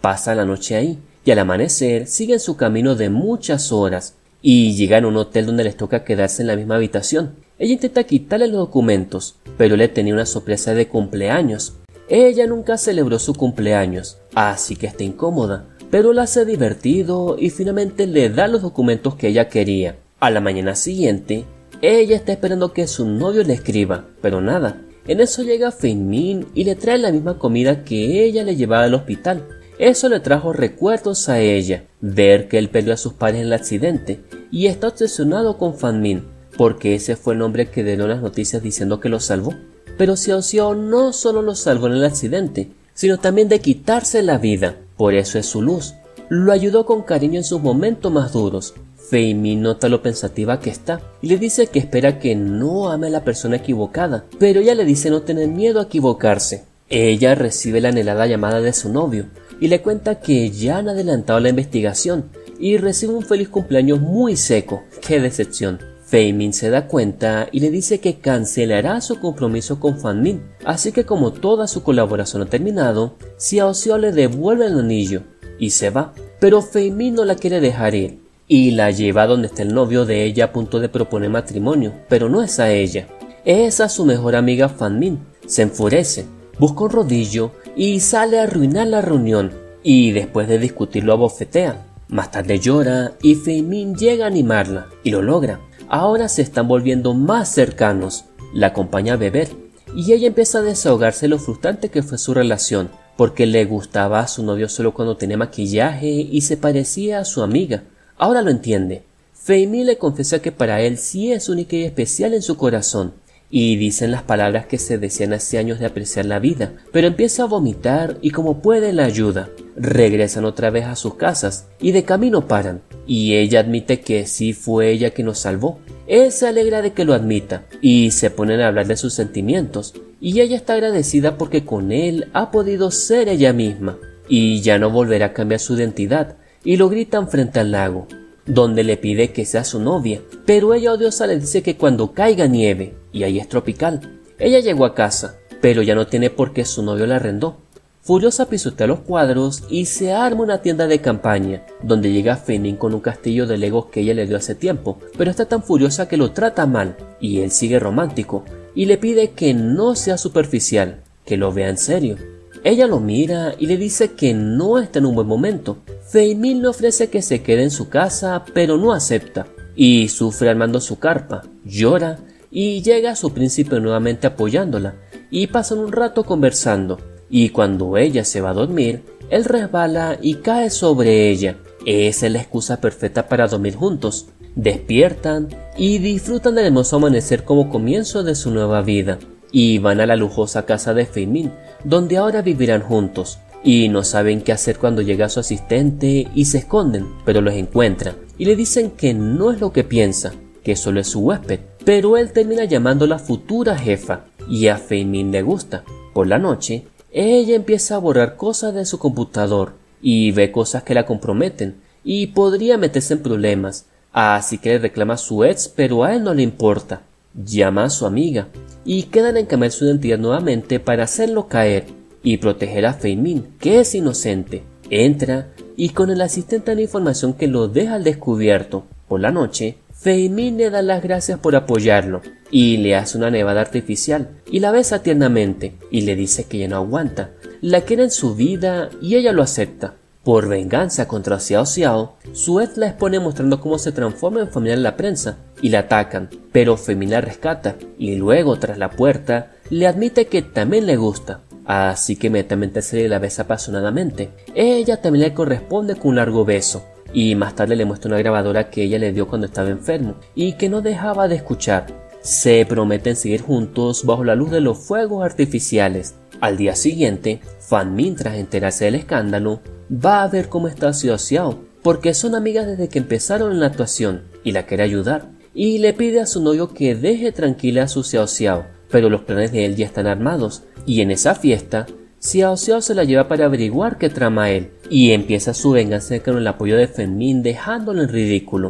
Pasa la noche ahí y al amanecer siguen su camino de muchas horas y llegan a un hotel donde les toca quedarse en la misma habitación. Ella intenta quitarle los documentos, pero le tenía una sorpresa de cumpleaños. Ella nunca celebró su cumpleaños, así que está incómoda, pero la hace divertido y finalmente le da los documentos que ella quería. A la mañana siguiente, ella está esperando que su novio le escriba, pero nada. En eso llega Fei-min y le trae la misma comida que ella le llevaba al hospital. Eso le trajo recuerdos a ella, ver que él perdió a sus padres en el accidente, y está obsesionado con Fan-min, porque ese fue el nombre que dio en las noticias diciendo que lo salvó. Pero Xiao-xiao no solo lo salvó en el accidente, sino también de quitarse la vida, por eso es su luz. Lo ayudó con cariño en sus momentos más duros. Fei-min nota lo pensativa que está y le dice que espera que no ame a la persona equivocada, pero ella le dice no tener miedo a equivocarse. Ella recibe la anhelada llamada de su novio y le cuenta que ya han adelantado la investigación y recibe un feliz cumpleaños muy seco. ¡Qué decepción! Fei-min se da cuenta y le dice que cancelará su compromiso con Fan-min, así que como toda su colaboración ha terminado, Xiao-xiao le devuelve el anillo y se va, pero Fei-min no la quiere dejar ir y la lleva donde está el novio de ella a punto de proponer matrimonio, pero no es a ella, es a su mejor amiga Fan-min. Se enfurece, busca un rodillo y sale a arruinar la reunión, y después de discutirlo abofetea. Más tarde llora y Fei-min llega a animarla y lo logra. Ahora se están volviendo más cercanos, la acompaña a beber y ella empieza a desahogarse lo frustrante que fue su relación, porque le gustaba a su novio solo cuando tenía maquillaje y se parecía a su amiga. Ahora lo entiende. Fei-min le confiesa que para él sí es única y especial en su corazón, y dicen las palabras que se decían hace años de apreciar la vida, pero empieza a vomitar y como puede la ayuda. Regresan otra vez a sus casas y de camino paran, y ella admite que sí fue ella quien nos salvó. Él se alegra de que lo admita y se ponen a hablar de sus sentimientos, y ella está agradecida porque con él ha podido ser ella misma y ya no volverá a cambiar su identidad, y lo gritan frente al lago, donde le pide que sea su novia, pero ella odiosa le dice que cuando caiga nieve, y ahí es tropical. Ella llegó a casa, pero ya no tiene por qué su novio la arrendó. Furiosa pisotea los cuadros y se arma una tienda de campaña, donde llega Fei-min con un castillo de legos que ella le dio hace tiempo, pero está tan furiosa que lo trata mal, y él sigue romántico, y le pide que no sea superficial, que lo vea en serio. Ella lo mira y le dice que no está en un buen momento. Fei-min le ofrece que se quede en su casa, pero no acepta, y sufre armando su carpa, llora, y llega su príncipe nuevamente apoyándola, y pasan un rato conversando, y cuando ella se va a dormir, él resbala y cae sobre ella. Esa es la excusa perfecta para dormir juntos. Despiertan y disfrutan del hermoso amanecer como comienzo de su nueva vida, y van a la lujosa casa de Fei-min, donde ahora vivirán juntos, y no saben qué hacer cuando llega su asistente y se esconden, pero los encuentran, y le dicen que no es lo que piensa, que solo es su huésped, pero él termina llamando a la futura jefa, y a Fei-min le gusta. Por la noche, ella empieza a borrar cosas de su computador, y ve cosas que la comprometen, y podría meterse en problemas, así que le reclama a su ex, pero a él no le importa. Llama a su amiga, y quedan en cambiar su identidad nuevamente para hacerlo caer, y proteger a Fei-min, que es inocente. Entra, y con el asistente da la información que lo deja al descubierto. Por la noche, Fei-min le da las gracias por apoyarlo, y le hace una nevada artificial, y la besa tiernamente, y le dice que ya no aguanta, la quiere en su vida, y ella lo acepta. Por venganza contra Xiao-xiao, su ex la expone mostrando cómo se transforma en familiar en la prensa, y la atacan, pero Fei-min la rescata, y luego, tras la puerta, le admite que también le gusta, así que inmediatamente se la besa apasionadamente. Ella también le corresponde con un largo beso, y más tarde le muestra una grabadora que ella le dio cuando estaba enfermo, y que no dejaba de escuchar. Se prometen seguir juntos bajo la luz de los fuegos artificiales. Al día siguiente, Fan-min, tras enterarse del escándalo, va a ver cómo está Xiao-xiao, porque son amigas desde que empezaron en la actuación, y la quiere ayudar, y le pide a su novio que deje tranquila a su Xiao-xiao, pero los planes de él ya están armados, y en esa fiesta, Xiao-xiao se la lleva para averiguar qué trama él, y empieza su venganza con el apoyo de Fei-min dejándolo en ridículo.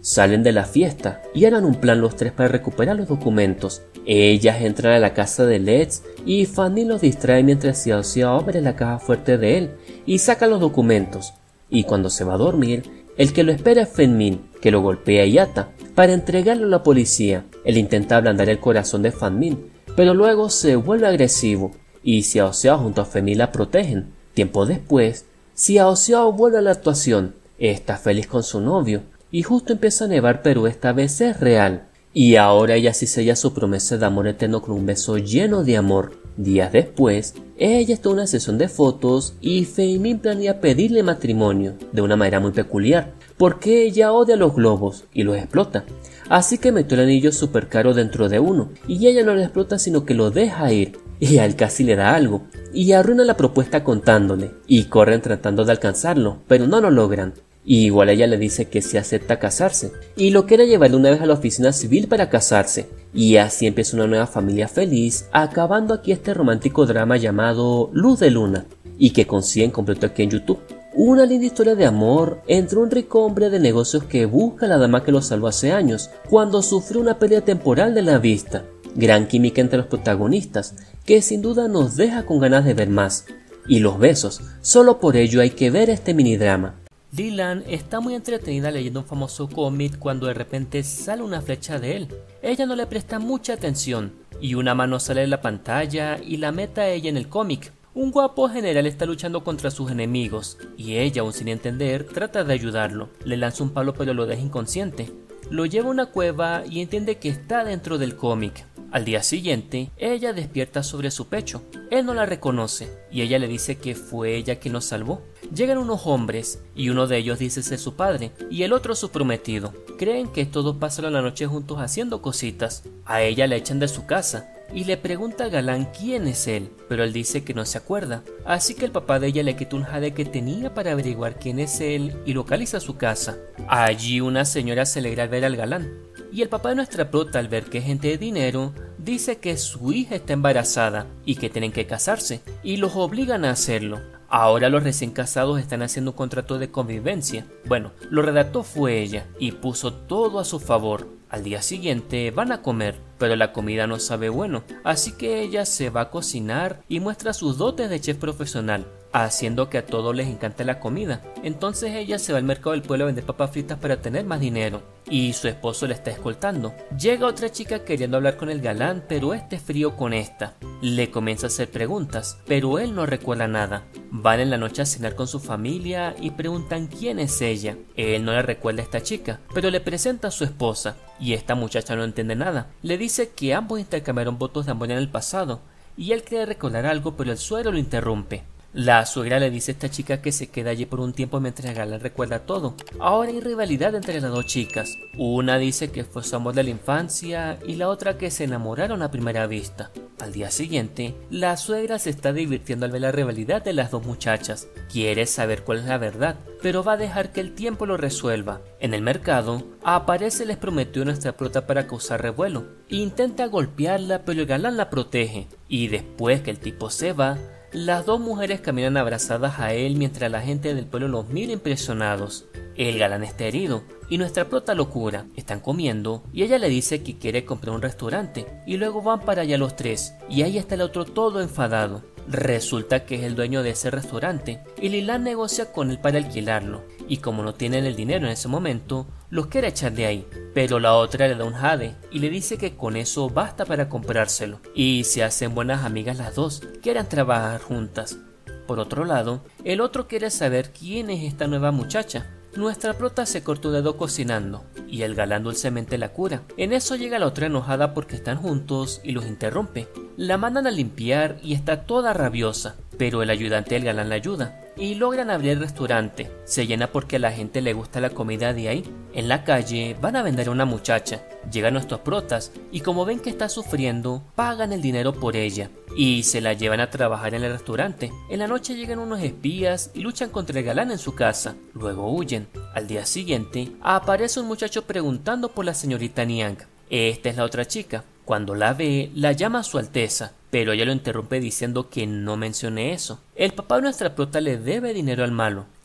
Salen de la fiesta y harán un plan los tres para recuperar los documentos. Ellas entran a la casa de Letts y Fanny los distrae mientras Xiao Xiao abre la caja fuerte de él y saca los documentos. Y cuando se va a dormir, el que lo espera es Fen Min, que lo golpea y ata para entregarlo a la policía. Él intenta ablandar el corazón de Fan Min, pero luego se vuelve agresivo y Xiao Xiao junto a Fen Min la protegen. Tiempo después, Xiao Xiao vuelve a la actuación. Está feliz con su novio y justo empieza a nevar, pero esta vez es real. Y ahora ella sí sella su promesa de amor eterno con un beso lleno de amor. Días después, ella está en una sesión de fotos y Fei Min planea pedirle matrimonio de una manera muy peculiar, porque ella odia los globos y los explota. Así que metió el anillo super caro dentro de uno y ella no lo explota sino que lo deja ir. Y a él casi le da algo y arruina la propuesta contándole y corren tratando de alcanzarlo, pero no lo logran. Y igual ella le dice que sí acepta casarse y lo quiere llevar una vez a la oficina civil para casarse. Y así empieza una nueva familia feliz, acabando aquí este romántico drama llamado Luz de Luna y que consiguen completo aquí en YouTube. Una linda historia de amor entre un rico hombre de negocios que busca a la dama que lo salvó hace años cuando sufrió una pérdida temporal de la vista. Gran química entre los protagonistas que sin duda nos deja con ganas de ver más. Y los besos, solo por ello hay que ver este minidrama. Dylan está muy entretenida leyendo un famoso cómic cuando de repente sale una flecha de él. Ella no le presta mucha atención y una mano sale de la pantalla y la mete a ella en el cómic. Un guapo general está luchando contra sus enemigos y ella, aún sin entender, trata de ayudarlo. Le lanza un palo pero lo deja inconsciente. Lo lleva a una cueva y entiende que está dentro del cómic. Al día siguiente, ella despierta sobre su pecho. Él no la reconoce y ella le dice que fue ella quien lo salvó. Llegan unos hombres y uno de ellos dice ser su padre y el otro su prometido. Creen que todos pasan la noche juntos haciendo cositas. A ella la echan de su casa y le pregunta al galán quién es él, pero él dice que no se acuerda. Así que el papá de ella le quita un jade que tenía para averiguar quién es él y localiza su casa. Allí una señora se alegra al ver al galán. Y el papá de nuestra prota, al ver que es gente de dinero, dice que su hija está embarazada y que tienen que casarse, y los obligan a hacerlo. Ahora los recién casados están haciendo un contrato de convivencia. Bueno, lo redactó fue ella y puso todo a su favor. Al día siguiente van a comer, pero la comida no sabe bueno, así que ella se va a cocinar y muestra sus dotes de chef profesional, haciendo que a todos les encante la comida. Entonces ella se va al mercado del pueblo a vender papas fritas para tener más dinero, y su esposo la está escoltando. Llega otra chica queriendo hablar con el galán, pero este es frío con esta. Le comienza a hacer preguntas, pero él no recuerda nada. Van en la noche a cenar con su familia y preguntan quién es ella. Él no le recuerda a esta chica, pero le presenta a su esposa, y esta muchacha no entiende nada. Le dice que ambos intercambiaron votos de amor en el pasado, y él quiere recordar algo, pero el suegro lo interrumpe. La suegra le dice a esta chica que se queda allí por un tiempo mientras el galán recuerda todo. Ahora hay rivalidad entre las dos chicas. Una dice que fue su amor de la infancia y la otra que se enamoraron a primera vista. Al día siguiente, la suegra se está divirtiendo al ver la rivalidad de las dos muchachas. Quiere saber cuál es la verdad, pero va a dejar que el tiempo lo resuelva. En el mercado, aparece les prometió nuestra prota para causar revuelo. Intenta golpearla, pero el galán la protege. Y después que el tipo se va, las dos mujeres caminan abrazadas a él mientras la gente del pueblo los mira impresionados. El galán está herido y nuestra prota lo cura. Están comiendo y ella le dice que quiere comprar un restaurante y luego van para allá los tres y ahí está el otro todo enfadado. Resulta que es el dueño de ese restaurante y Lilan negocia con él para alquilarlo y como no tienen el dinero en ese momento, los quiere echar de ahí, pero la otra le da un jade y le dice que con eso basta para comprárselo y se hacen buenas amigas las dos, quieren trabajar juntas. Por otro lado, el otro quiere saber quién es esta nueva muchacha. Nuestra prota se cortó un dedo cocinando y el galán dulcemente la cura. En eso llega la otra enojada porque están juntos y los interrumpe. La mandan a limpiar y está toda rabiosa, pero el ayudante del galán la ayuda y logran abrir el restaurante. Se llena porque a la gente le gusta la comida de ahí. En la calle van a vender a una muchacha. Llegan nuestros protas y como ven que está sufriendo, pagan el dinero por ella y se la llevan a trabajar en el restaurante. En la noche llegan unos espías y luchan contra el galán en su casa. Luego huyen. Al día siguiente aparece un muchacho preguntando por la señorita Niang. Esta es la otra chica. Cuando la ve, la llama a su alteza, pero ella lo interrumpe diciendo que no mencione eso. El papá de nuestra prota le debe dinero al malo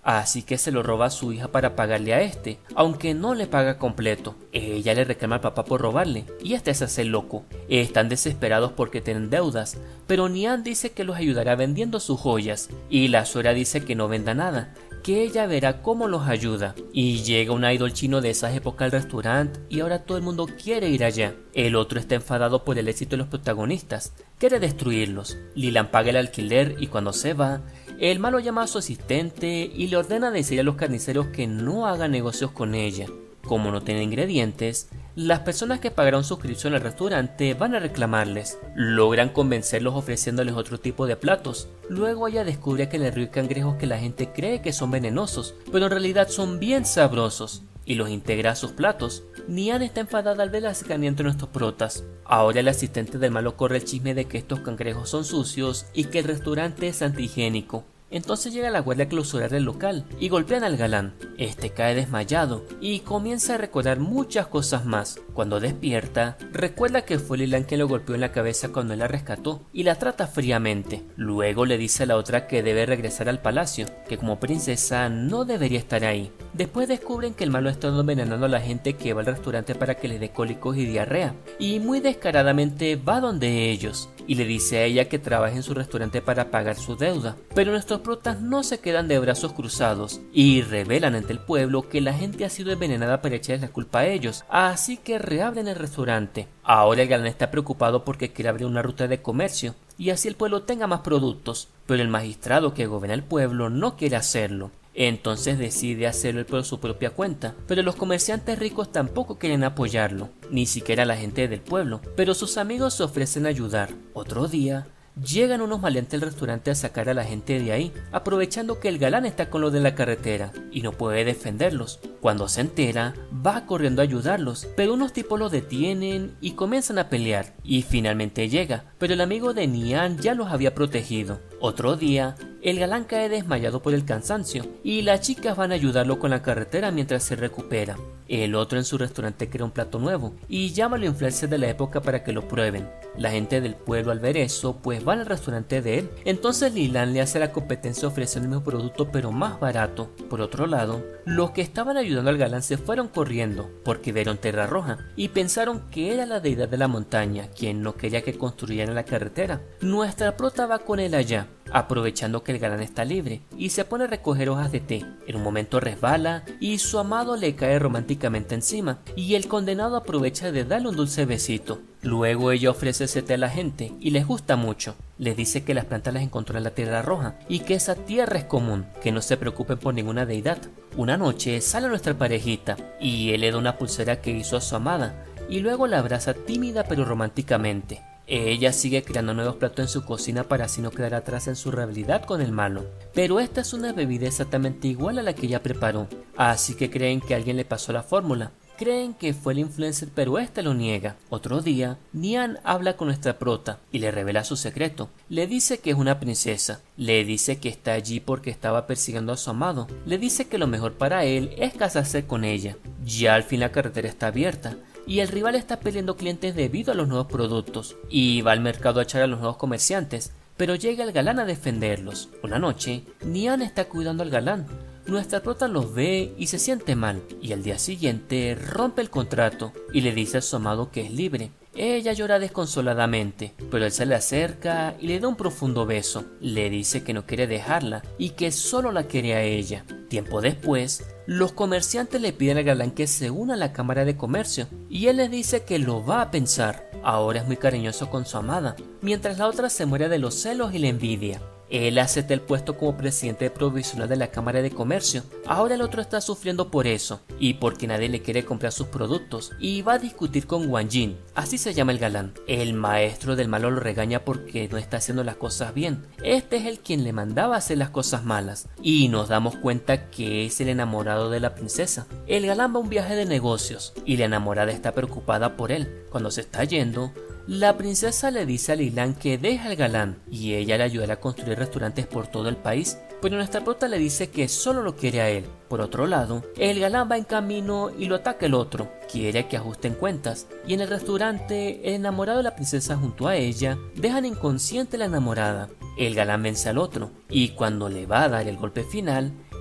así que se lo roba a su hija para pagarle a este, aunque no le paga completo. Ella le reclama al papá por robarle, y este se hace loco. Están desesperados porque tienen deudas, pero Nian dice que los ayudará vendiendo sus joyas, y la suegra dice que no venda nada, que ella verá cómo los ayuda. Y llega un idol chino de esas épocas al restaurante y ahora todo el mundo quiere ir allá. El otro está enfadado por el éxito de los protagonistas, quiere destruirlos. Lilan paga el alquiler y cuando se va, el malo llama a su asistente y le ordena decir a los carniceros que no hagan negocios con ella. Como no tiene ingredientes, las personas que pagaron suscripción al restaurante van a reclamarles. Logran convencerlos ofreciéndoles otro tipo de platos. Luego ella descubre que le río cangrejos que la gente cree que son venenosos, pero en realidad son bien sabrosos, y los integra a sus platos. Nian está enfadada al ver la cercanía entre nuestros protas. Ahora el asistente del malo corre el chisme de que estos cangrejos son sucios y que el restaurante es antihigiénico. Entonces llega la guardia a clausurar el local y golpean al galán. Este cae desmayado y comienza a recordar muchas cosas más. Cuando despierta, recuerda que fue Lilan quien lo golpeó en la cabeza cuando él la rescató y la trata fríamente. Luego le dice a la otra que debe regresar al palacio, que como princesa no debería estar ahí. Después descubren que el malo está envenenando a la gente que va al restaurante para que les dé cólicos y diarrea, y muy descaradamente va donde ellos y le dice a ella que trabaje en su restaurante para pagar su deuda. Pero nuestros protas no se quedan de brazos cruzados y revelan ante el pueblo que la gente ha sido envenenada para echarles la culpa a ellos, así que reabren el restaurante. Ahora el galán está preocupado porque quiere abrir una ruta de comercio y así el pueblo tenga más productos, pero el magistrado que gobierna el pueblo no quiere hacerlo. Entonces decide hacerlo por su propia cuenta, pero los comerciantes ricos tampoco quieren apoyarlo, ni siquiera la gente del pueblo, pero sus amigos se ofrecen a ayudar. Otro día, llegan unos maleantes al restaurante a sacar a la gente de ahí, aprovechando que el galán está con los de la carretera y no puede defenderlos. Cuando se entera, va corriendo a ayudarlos, pero unos tipos los detienen y comienzan a pelear, y finalmente llega, pero el amigo de Nian ya los había protegido. Otro día, el galán cae desmayado por el cansancio y las chicas van a ayudarlo con la carretera mientras se recupera. El otro en su restaurante crea un plato nuevo y llama a los influencers de la época para que lo prueben. La gente del pueblo al ver eso pues van al restaurante de él. Entonces Lilan le hace la competencia ofreciendo el mismo producto pero más barato. Por otro lado, los que estaban ayudando al galán se fueron corriendo porque vieron Tierra Roja y pensaron que era la deidad de la montaña quien no quería que construyeran la carretera. Nuestra prota va con él allá, aprovechando que el galán está libre y se pone a recoger hojas de té. En un momento resbala y su amado le cae románticamente encima y el condenado aprovecha de darle un dulce besito. Luego ella ofrece ese té a la gente y les gusta mucho. Les dice que las plantas las encontró en la Tierra Roja y que esa tierra es común, que no se preocupen por ninguna deidad. Una noche sale nuestra parejita y él le da una pulsera que hizo a su amada y luego la abraza tímida pero románticamente. Ella sigue creando nuevos platos en su cocina para así no quedar atrás en su rivalidad con el malo. Pero esta es una bebida exactamente igual a la que ella preparó, así que creen que alguien le pasó la fórmula. Creen que fue el influencer pero este lo niega. Otro día, Nian habla con nuestra prota y le revela su secreto. Le dice que es una princesa. Le dice que está allí porque estaba persiguiendo a su amado. Le dice que lo mejor para él es casarse con ella. Ya al fin la carretera está abierta y el rival está perdiendo clientes debido a los nuevos productos y va al mercado a echar a los nuevos comerciantes, pero llega el galán a defenderlos. Una noche, Nian está cuidando al galán. Nuestra prota los ve y se siente mal, y al día siguiente rompe el contrato y le dice a su amado que es libre. Ella llora desconsoladamente, pero él se le acerca y le da un profundo beso. Le dice que no quiere dejarla y que solo la quiere a ella. Tiempo después, los comerciantes le piden al galán que se una a la cámara de comercio y él les dice que lo va a pensar. Ahora es muy cariñoso con su amada, mientras la otra se muere de los celos y la envidia. Él acepta el puesto como presidente provisional de la Cámara de Comercio. Ahora el otro está sufriendo por eso y porque nadie le quiere comprar sus productos y va a discutir con Wang Jin, así se llama el galán. El maestro del malo lo regaña porque no está haciendo las cosas bien. Este es el quien le mandaba hacer las cosas malas y nos damos cuenta que es el enamorado de la princesa. El galán va a un viaje de negocios y la enamorada está preocupada por él. Cuando se está yendo, la princesa le dice a Lilan que deja al galán y ella le ayudará a construir restaurantes por todo el país, pero nuestra prota le dice que solo lo quiere a él. Por otro lado, el galán va en camino y lo ataca el otro, quiere que ajusten cuentas, y en el restaurante el enamorado de la princesa junto a ella dejan inconsciente a la enamorada. El galán vence al otro y cuando le va a dar el golpe final,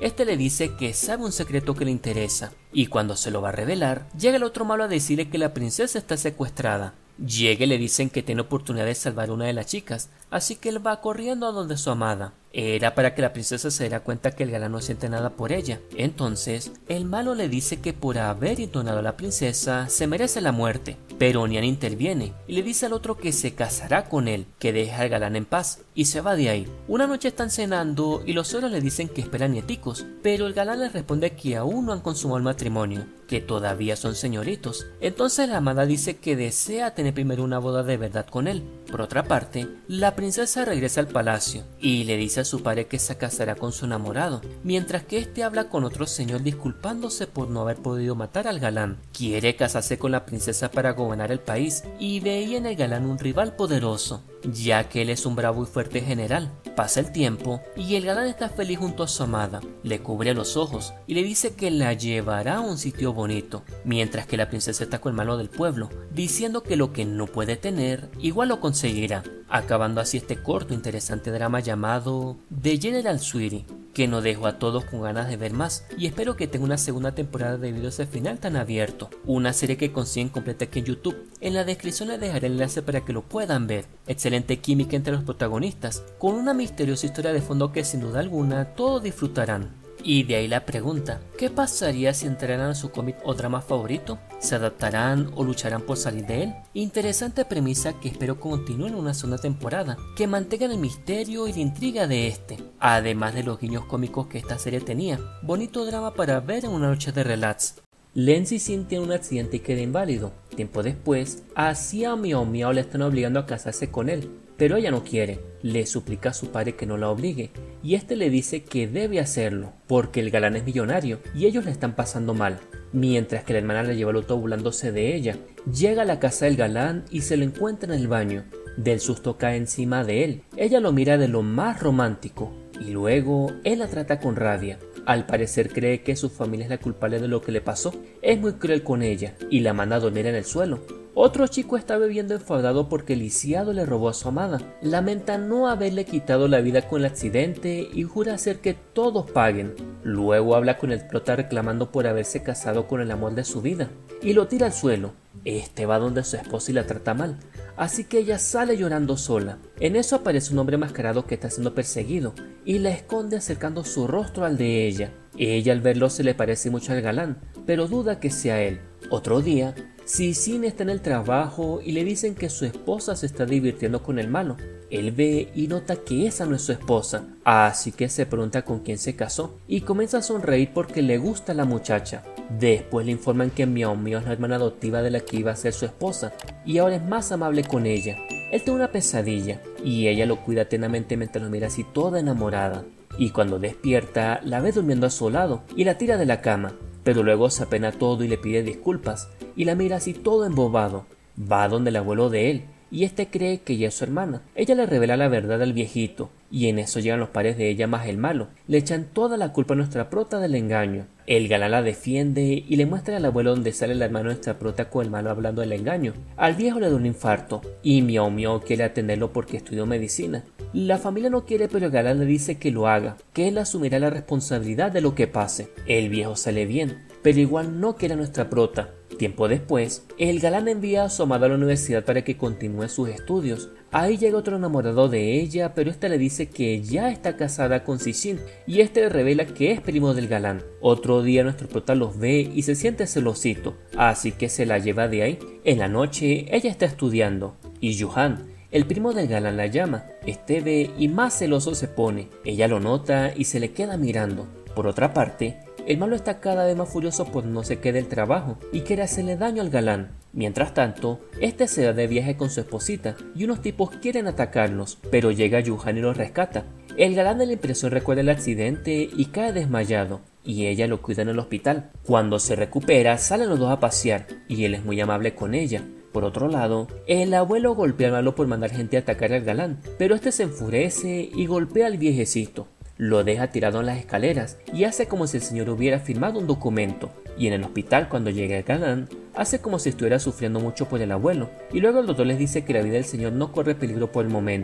Este le dice que sabe un secreto que le interesa, y cuando se lo va a revelar, llega el otro malo a decirle que la princesa está secuestrada. Llega y le dicen que tiene oportunidad de salvar a una de las chicas, así que él va corriendo a donde su amada. Era para que la princesa se diera cuenta que el galán no siente nada por ella. Entonces, el malo le dice que por haber entonado a la princesa se merece la muerte, pero Nian interviene y le dice al otro que se casará con él, que deja al galán en paz y se va de ahí. Una noche están cenando y los otros le dicen que esperan nieticos, pero el galán les responde que aún no han consumado el matrimonio, que todavía son señoritos. Entonces la amada dice que desea tener primero una boda de verdad con él. Por otra parte, la princesa regresa al palacio y le dice a su padre que se casará con su enamorado, mientras que este habla con otro señor disculpándose por no haber podido matar al galán. Quiere casarse con la princesa para gobernar el país y veía en el galán un rival poderoso, ya que él es un bravo y fuerte general. Pasa el tiempo y el galán está feliz junto a su amada, le cubre los ojos y le dice que la llevará a un sitio bonito, mientras que la princesa está con el malo del pueblo, diciendo que lo que no puede tener, igual lo conseguirá, acabando así este corto interesante drama llamado The General Sweetie, que nos dejó a todos con ganas de ver más, y espero que tenga una segunda temporada debido a ese final tan abierto. Una serie que consiguen completa aquí en YouTube. En la descripción les dejaré el enlace para que lo puedan ver. Excelente química entre los protagonistas, con una misteriosa historia de fondo que sin duda alguna todos disfrutarán. Y de ahí la pregunta, ¿qué pasaría si entraran a su cómic o drama favorito? ¿Se adaptarán o lucharán por salir de él? Interesante premisa que espero continúe en una segunda temporada, que mantengan el misterio y la intriga de este, además de los guiños cómicos que esta serie tenía. Bonito drama para ver en una noche de relax. Lenzi Sin tiene un accidente y queda inválido. Tiempo después, a Xiao Miao Miao le están obligando a casarse con él, pero ella no quiere. Le suplica a su padre que no la obligue, y este le dice que debe hacerlo, porque el galán es millonario y ellos le están pasando mal. Mientras que la hermana le lleva al auto burlándose de ella, llega a la casa del galán y se lo encuentra en el baño. Del susto cae encima de él. Ella lo mira de lo más romántico, y luego él la trata con rabia. Al parecer cree que su familia es la culpable de lo que le pasó. Es muy cruel con ella y la manda a dormir en el suelo. Otro chico está bebiendo enfadado porque el lisiado le robó a su amada. Lamenta no haberle quitado la vida con el accidente y jura hacer que todos paguen. Luego habla con el prota reclamando por haberse casado con el amor de su vida y lo tira al suelo. Este va donde su esposa y la trata mal, así que ella sale llorando sola. En eso aparece un hombre mascarado que está siendo perseguido y la esconde acercando su rostro al de ella. Ella al verlo se le parece mucho al galán, pero duda que sea él. Otro día, Cixin está en el trabajo y le dicen que su esposa se está divirtiendo con el malo. Él ve y nota que esa no es su esposa, así que se pregunta con quién se casó y comienza a sonreír porque le gusta la muchacha. Después le informan que Miao Miao es la hermana adoptiva de la que iba a ser su esposa y ahora es más amable con ella. Él tiene una pesadilla y ella lo cuida tenazmente mientras lo mira así toda enamorada. Y cuando despierta la ve durmiendo a su lado y la tira de la cama, pero luego se apena todo y le pide disculpas y la mira así todo embobado. Va donde el abuelo de él y este cree que ella es su hermana. Ella le revela la verdad al viejito y en eso llegan los padres de ella más el malo. Le echan toda la culpa a nuestra prota del engaño. El galán la defiende y le muestra al abuelo donde sale la hermana de nuestra prota con el malo hablando del engaño. Al viejo le da un infarto y Miao Miao quiere atenderlo porque estudió medicina. La familia no quiere, pero el galán le dice que lo haga, que él asumirá la responsabilidad de lo que pase. El viejo sale bien, pero igual no quiere a nuestra prota. Tiempo después, el galán envía a su amada a la universidad para que continúe sus estudios. Ahí llega otro enamorado de ella, pero esta le dice que ya está casada con Cixin y este le revela que es primo del galán. Otro día nuestro prota los ve y se siente celosito, así que se la lleva de ahí. En la noche ella está estudiando y Yuhan, el primo del galán, la llama. Este ve y más celoso se pone. Ella lo nota y se le queda mirando. Por otra parte, el malo está cada vez más furioso por no se quede el trabajo y quiere hacerle daño al galán. Mientras tanto, este se da de viaje con su esposita y unos tipos quieren atacarlos, pero llega Yuhan y los rescata. El galán de la impresión recuerda el accidente y cae desmayado, y ella lo cuida en el hospital. Cuando se recupera, salen los dos a pasear y él es muy amable con ella. Por otro lado, el abuelo golpea al malo por mandar gente a atacar al galán, pero este se enfurece y golpea al viejecito. Lo deja tirado en las escaleras y hace como si el señor hubiera firmado un documento. Y en el hospital, cuando llega el galán, hace como si estuviera sufriendo mucho por el abuelo. Y luego el doctor les dice que la vida del señor no corre peligro por el momento.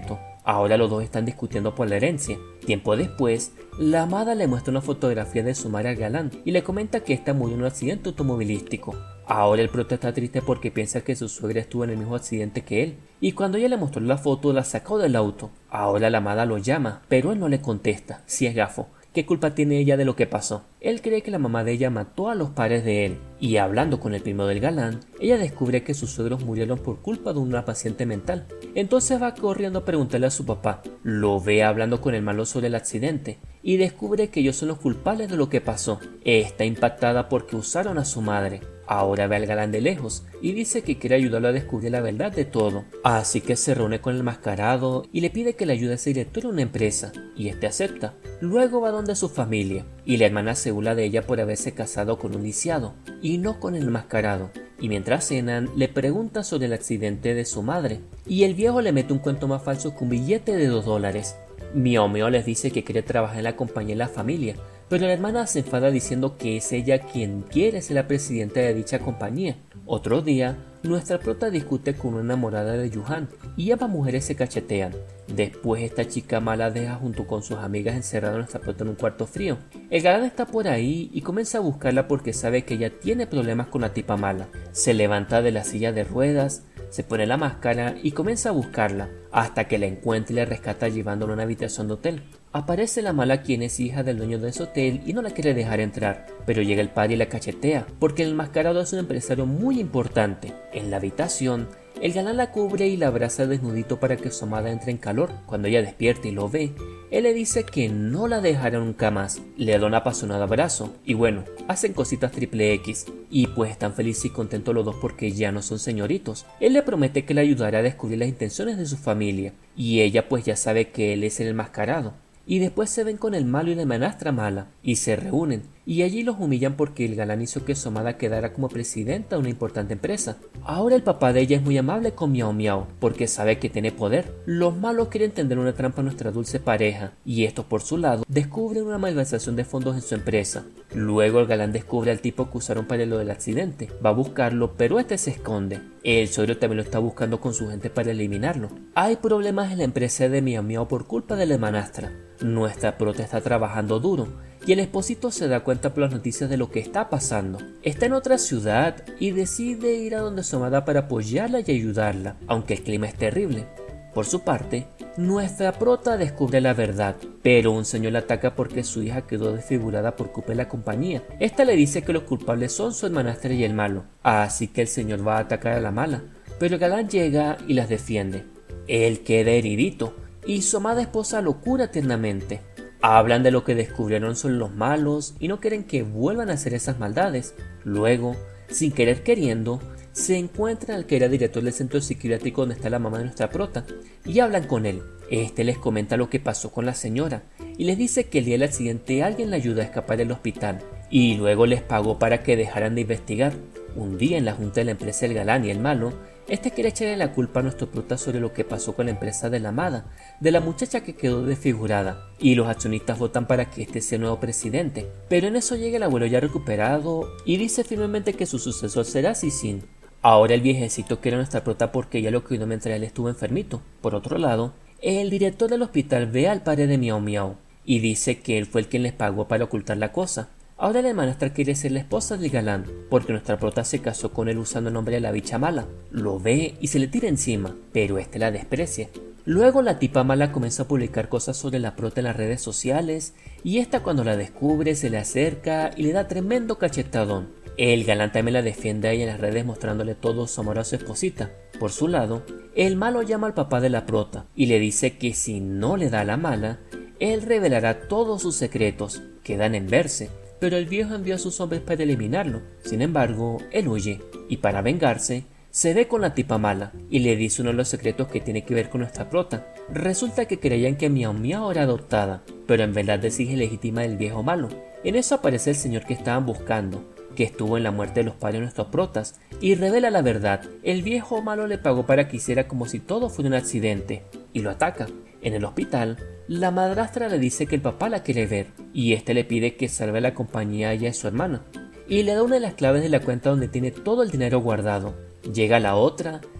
Ahora los dos están discutiendo por la herencia. Tiempo después, la amada le muestra una fotografía de su madre al galán y le comenta que esta murió en un accidente automovilístico. Ahora el prota está triste porque piensa que su suegra estuvo en el mismo accidente que él, y cuando ella le mostró la foto la sacó del auto. Ahora la amada lo llama, pero él no le contesta, si es gafo. ¿Qué culpa tiene ella de lo que pasó? Él cree que la mamá de ella mató a los padres de él, y hablando con el primo del galán, ella descubre que sus suegros murieron por culpa de una paciente mental. Entonces va corriendo a preguntarle a su papá, lo ve hablando con el malo sobre el accidente, y descubre que ellos son los culpables de lo que pasó. Está impactada porque usaron a su madre. Ahora ve al galán de lejos y dice que quiere ayudarlo a descubrir la verdad de todo. Así que se reúne con el enmascarado y le pide que le ayude a ser director de una empresa, y este acepta. Luego va donde su familia, y la hermana se burla de ella por haberse casado con un lisiado, y no con el enmascarado. Y mientras cenan, le pregunta sobre el accidente de su madre, y el viejo le mete un cuento más falso que un billete de dos dólares. Miao Miao les dice que quiere trabajar en la compañía de la familia, pero la hermana se enfada diciendo que es ella quien quiere ser la presidenta de dicha compañía. Otro día, nuestra prota discute con una enamorada de Yuhan y ambas mujeres se cachetean. Después esta chica mala deja junto con sus amigas encerrada a nuestra prota en un cuarto frío. El galán está por ahí y comienza a buscarla porque sabe que ella tiene problemas con la tipa mala. Se levanta de la silla de ruedas, se pone la máscara y comienza a buscarla, hasta que la encuentra y la rescata llevándola a una habitación de hotel. Aparece la mala, quien es hija del dueño de ese hotel y no la quiere dejar entrar, pero llega el padre y la cachetea, porque el enmascarado es un empresario muy importante. En la habitación, el galán la cubre y la abraza desnudito para que su amada entre en calor. Cuando ella despierta y lo ve, él le dice que no la dejará nunca más. Le da un apasionado abrazo y bueno, hacen cositas triple X. Y pues están felices y contentos los dos porque ya no son señoritos. Él le promete que le ayudará a descubrir las intenciones de su familia, y ella pues ya sabe que él es el enmascarado. Y después se ven con el malo y la hermanastra mala, y se reúnen, y allí los humillan porque el galán hizo que su amada quedara como presidenta de una importante empresa. Ahora el papá de ella es muy amable con Miao Miao, porque sabe que tiene poder. Los malos quieren tender una trampa a nuestra dulce pareja, y estos por su lado descubren una malversación de fondos en su empresa. Luego el galán descubre al tipo que usaron para lo del accidente, va a buscarlo, pero este se esconde. El suegro también lo está buscando con su gente para eliminarlo. Hay problemas en la empresa de Miao Miao por culpa de la hermanastra. Nuestra prota está trabajando duro, y el esposito se da cuenta por las noticias de lo que está pasando. Está en otra ciudad y decide ir a donde su amada para apoyarla y ayudarla, aunque el clima es terrible. Por su parte, nuestra prota descubre la verdad, pero un señor la ataca porque su hija quedó desfigurada por culpa de la compañía. Esta le dice que los culpables son su hermanastra y el malo, así que el señor va a atacar a la mala, pero el galán llega y las defiende. Él queda heridito, y su amada esposa lo cura tiernamente. Hablan de lo que descubrieron sobre los malos y no quieren que vuelvan a hacer esas maldades. Luego, sin querer queriendo, se encuentran al que era director del centro psiquiátrico donde está la mamá de nuestra prota y hablan con él. Este les comenta lo que pasó con la señora y les dice que el día del accidente alguien la ayudó a escapar del hospital y luego les pagó para que dejaran de investigar. Un día en la junta de la empresa del galán y el malo, este quiere echarle la culpa a nuestro prota sobre lo que pasó con la empresa de la amada, de la muchacha que quedó desfigurada, y los accionistas votan para que este sea el nuevo presidente. Pero en eso llega el abuelo ya recuperado y dice firmemente que su sucesor será Cixin. Ahora el viejecito quiere a nuestra prota porque ya lo cuidó mientras él estuvo enfermito. Por otro lado, el director del hospital ve al padre de Miao Miao y dice que él fue el quien les pagó para ocultar la cosa. Ahora la hermanastra quiere ser la esposa del galán, porque nuestra prota se casó con él usando el nombre de la bicha mala. Lo ve y se le tira encima, pero este la desprecia. Luego la tipa mala comienza a publicar cosas sobre la prota en las redes sociales, y esta cuando la descubre se le acerca y le da tremendo cachetadón. El galán también la defiende a ella en las redes mostrándole todo su amor a su esposita. Por su lado, el malo llama al papá de la prota y le dice que si no le da a la mala, él revelará todos sus secretos, quedan en verse. Pero el viejo envió a sus hombres para eliminarlo. Sin embargo, él huye, y para vengarse, se ve con la tipa mala, y le dice uno de los secretos que tiene que ver con nuestra prota. Resulta que creían que Miao Miao era adoptada, pero en verdad es hija ilegítima del viejo malo. En eso aparece el señor que estaban buscando, que estuvo en la muerte de los padres de nuestros protas, y revela la verdad. El viejo malo le pagó para que hiciera como si todo fuera un accidente, y lo ataca. En el hospital, la madrastra le dice que el papá la quiere ver, y este le pide que salve la compañía a ella y a su hermana, y le da una de las claves de la cuenta donde tiene todo el dinero guardado. Llega la otra,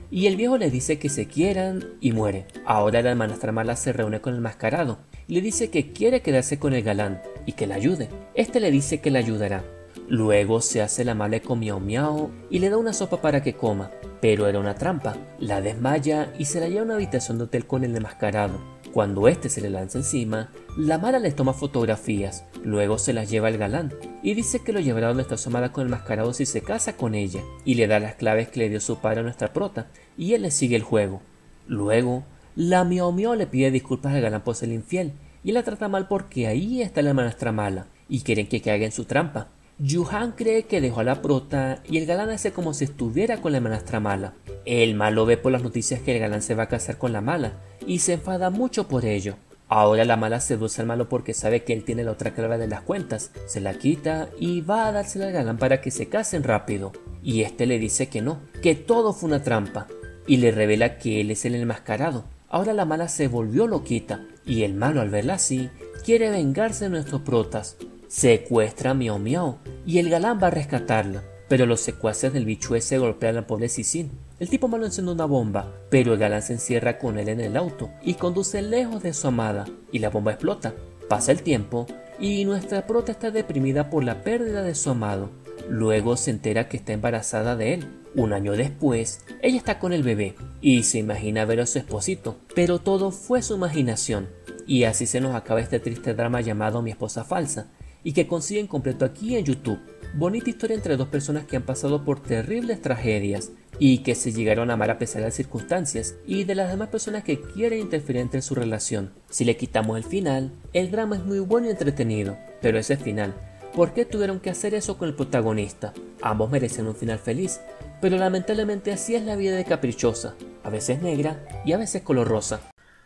y el viejo le dice que se quieran y muere. Ahora la hermanastra mala se reúne con el enmascarado y le dice que quiere quedarse con el galán y que le ayude. Este le dice que le ayudará. Luego se hace la mala con Miau Miau y le da una sopa para que coma, pero era una trampa. La desmaya y se la lleva a una habitación de hotel con el enmascarado. Cuando este se le lanza encima, la mala les toma fotografías, luego se las lleva al galán y dice que lo llevará donde está su amada con el enmascarado si se casa con ella, y le da las claves que le dio su padre a nuestra prota, y él le sigue el juego. Luego, la Miau Miau le pide disculpas al galán por ser infiel, y la trata mal porque ahí está la hermanastra mala, y quieren que caiga en su trampa. Yuhan cree que dejó a la prota y el galán hace como si estuviera con la hermanastra mala. El malo ve por las noticias que el galán se va a casar con la mala y se enfada mucho por ello. Ahora la mala seduce al malo porque sabe que él tiene la otra clave de las cuentas, se la quita y va a dársela al galán para que se casen rápido. Y este le dice que no, que todo fue una trampa, y le revela que él es el enmascarado. Ahora la mala se volvió loquita y el malo, al verla así, quiere vengarse de nuestros protas. Secuestra a Miau Miau y el galán va a rescatarla, pero los secuaces del bicho ese golpean al pobre Sissin. El tipo malo enciende una bomba, pero el galán se encierra con él en el auto y conduce lejos de su amada, y la bomba explota. Pasa el tiempo y nuestra prota está deprimida por la pérdida de su amado. Luego se entera que está embarazada de él. Un año después, ella está con el bebé y se imagina ver a su esposito, pero todo fue su imaginación. Y así se nos acaba este triste drama llamado Mi esposa falsa, y que consiguen completo aquí en YouTube. Bonita historia entre dos personas que han pasado por terribles tragedias y que se llegaron a amar a pesar de las circunstancias, y de las demás personas que quieren interferir entre su relación. Si le quitamos el final, el drama es muy bueno y entretenido, pero ese final, ¿por qué tuvieron que hacer eso con el protagonista? Ambos merecen un final feliz, pero lamentablemente así es la vida de Caprichosa, a veces negra y a veces color rosa.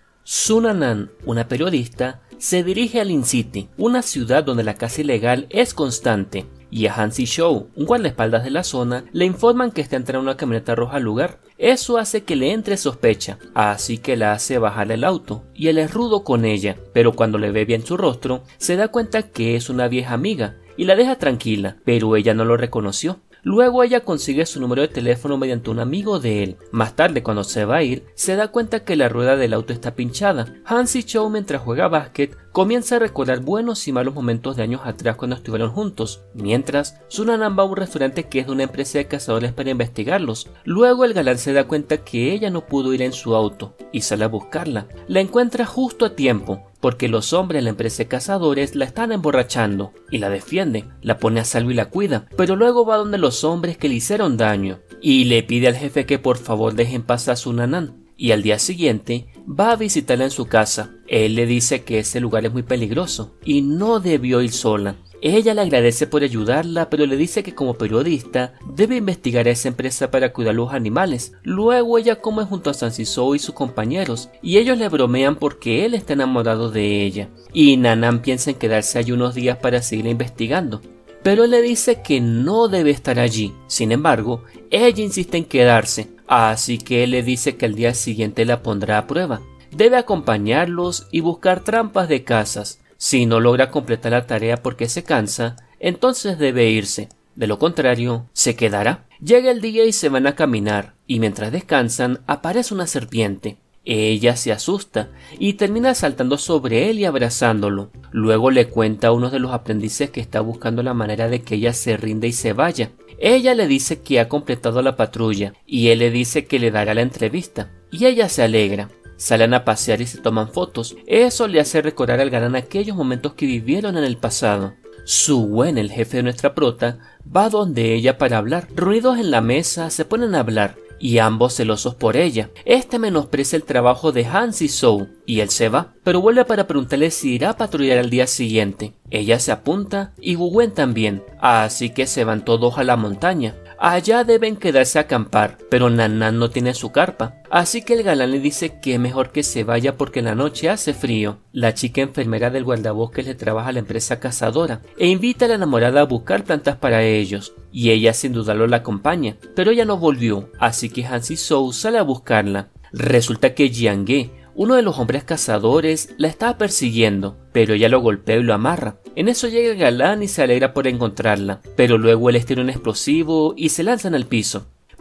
Sunanan, una periodista, se dirige a Lin City, una ciudad donde la caza ilegal es constante, y a Han Si-Shou, un guardaespaldas de la zona, le informan que está entrando una camioneta roja al lugar. Eso hace que le entre sospecha, así que la hace bajar el auto, y él es rudo con ella, pero cuando le ve bien su rostro, se da cuenta que es una vieja amiga, y la deja tranquila, pero ella no lo reconoció. Luego ella consigue su número de teléfono mediante un amigo de él. Más tarde, cuando se va a ir, se da cuenta que la rueda del auto está pinchada. Han Si-Shou, mientras juega básquet, comienza a recordar buenos y malos momentos de años atrás cuando estuvieron juntos, mientras Sunanan va a un restaurante que es de una empresa de cazadores para investigarlos. Luego el galán se da cuenta que ella no pudo ir en su auto y sale a buscarla. La encuentra justo a tiempo, porque los hombres de la empresa de cazadores la están emborrachando y la defiende, la pone a salvo y la cuida, pero luego va donde los hombres que le hicieron daño y le pide al jefe que por favor deje en paz a Sunanan, y al día siguiente va a visitarla en su casa. Él le dice que ese lugar es muy peligroso y no debió ir sola. Ella le agradece por ayudarla, pero le dice que como periodista debe investigar a esa empresa para cuidar los animales. Luego ella come junto a San Si-Shou y sus compañeros, y ellos le bromean porque él está enamorado de ella, y Nanan piensa en quedarse allí unos días para seguir investigando, pero él le dice que no debe estar allí. Sin embargo, ella insiste en quedarse, así que él le dice que al día siguiente la pondrá a prueba. Debe acompañarlos y buscar trampas de cazas. Si no logra completar la tarea porque se cansa, entonces debe irse. De lo contrario, se quedará. Llega el día y se van a caminar, y mientras descansan aparece una serpiente. Ella se asusta y termina saltando sobre él y abrazándolo. Luego le cuenta a uno de los aprendices que está buscando la manera de que ella se rinda y se vaya. Ella le dice que ha completado la patrulla y él le dice que le dará la entrevista, y ella se alegra. Salen a pasear y se toman fotos. Eso le hace recordar al galán aquellos momentos que vivieron en el pasado. Su-Wen, el jefe de nuestra prota, va donde ella para hablar. Reunidos en la mesa, se ponen a hablar, y ambos celosos por ella. Este menosprecia el trabajo de Han Si-Shou, y él se va, pero vuelve para preguntarle si irá a patrullar al día siguiente. Ella se apunta, y Wu-Wen también, así que se van todos a la montaña. Allá deben quedarse a acampar, pero Nanan no tiene su carpa, así que el galán le dice que es mejor que se vaya porque en la noche hace frío. La chica enfermera del guardabosques le trabaja a la empresa cazadora e invita a la enamorada a buscar plantas para ellos, y ella sin dudarlo la acompaña, pero ella no volvió, así que Han Si-Shou sale a buscarla. Resulta que Jiang Ge, uno de los hombres cazadores, la estaba persiguiendo, pero ella lo golpea y lo amarra. En eso llega el galán y se alegra por encontrarla, pero luego él estira un explosivo y se lanzan al piso.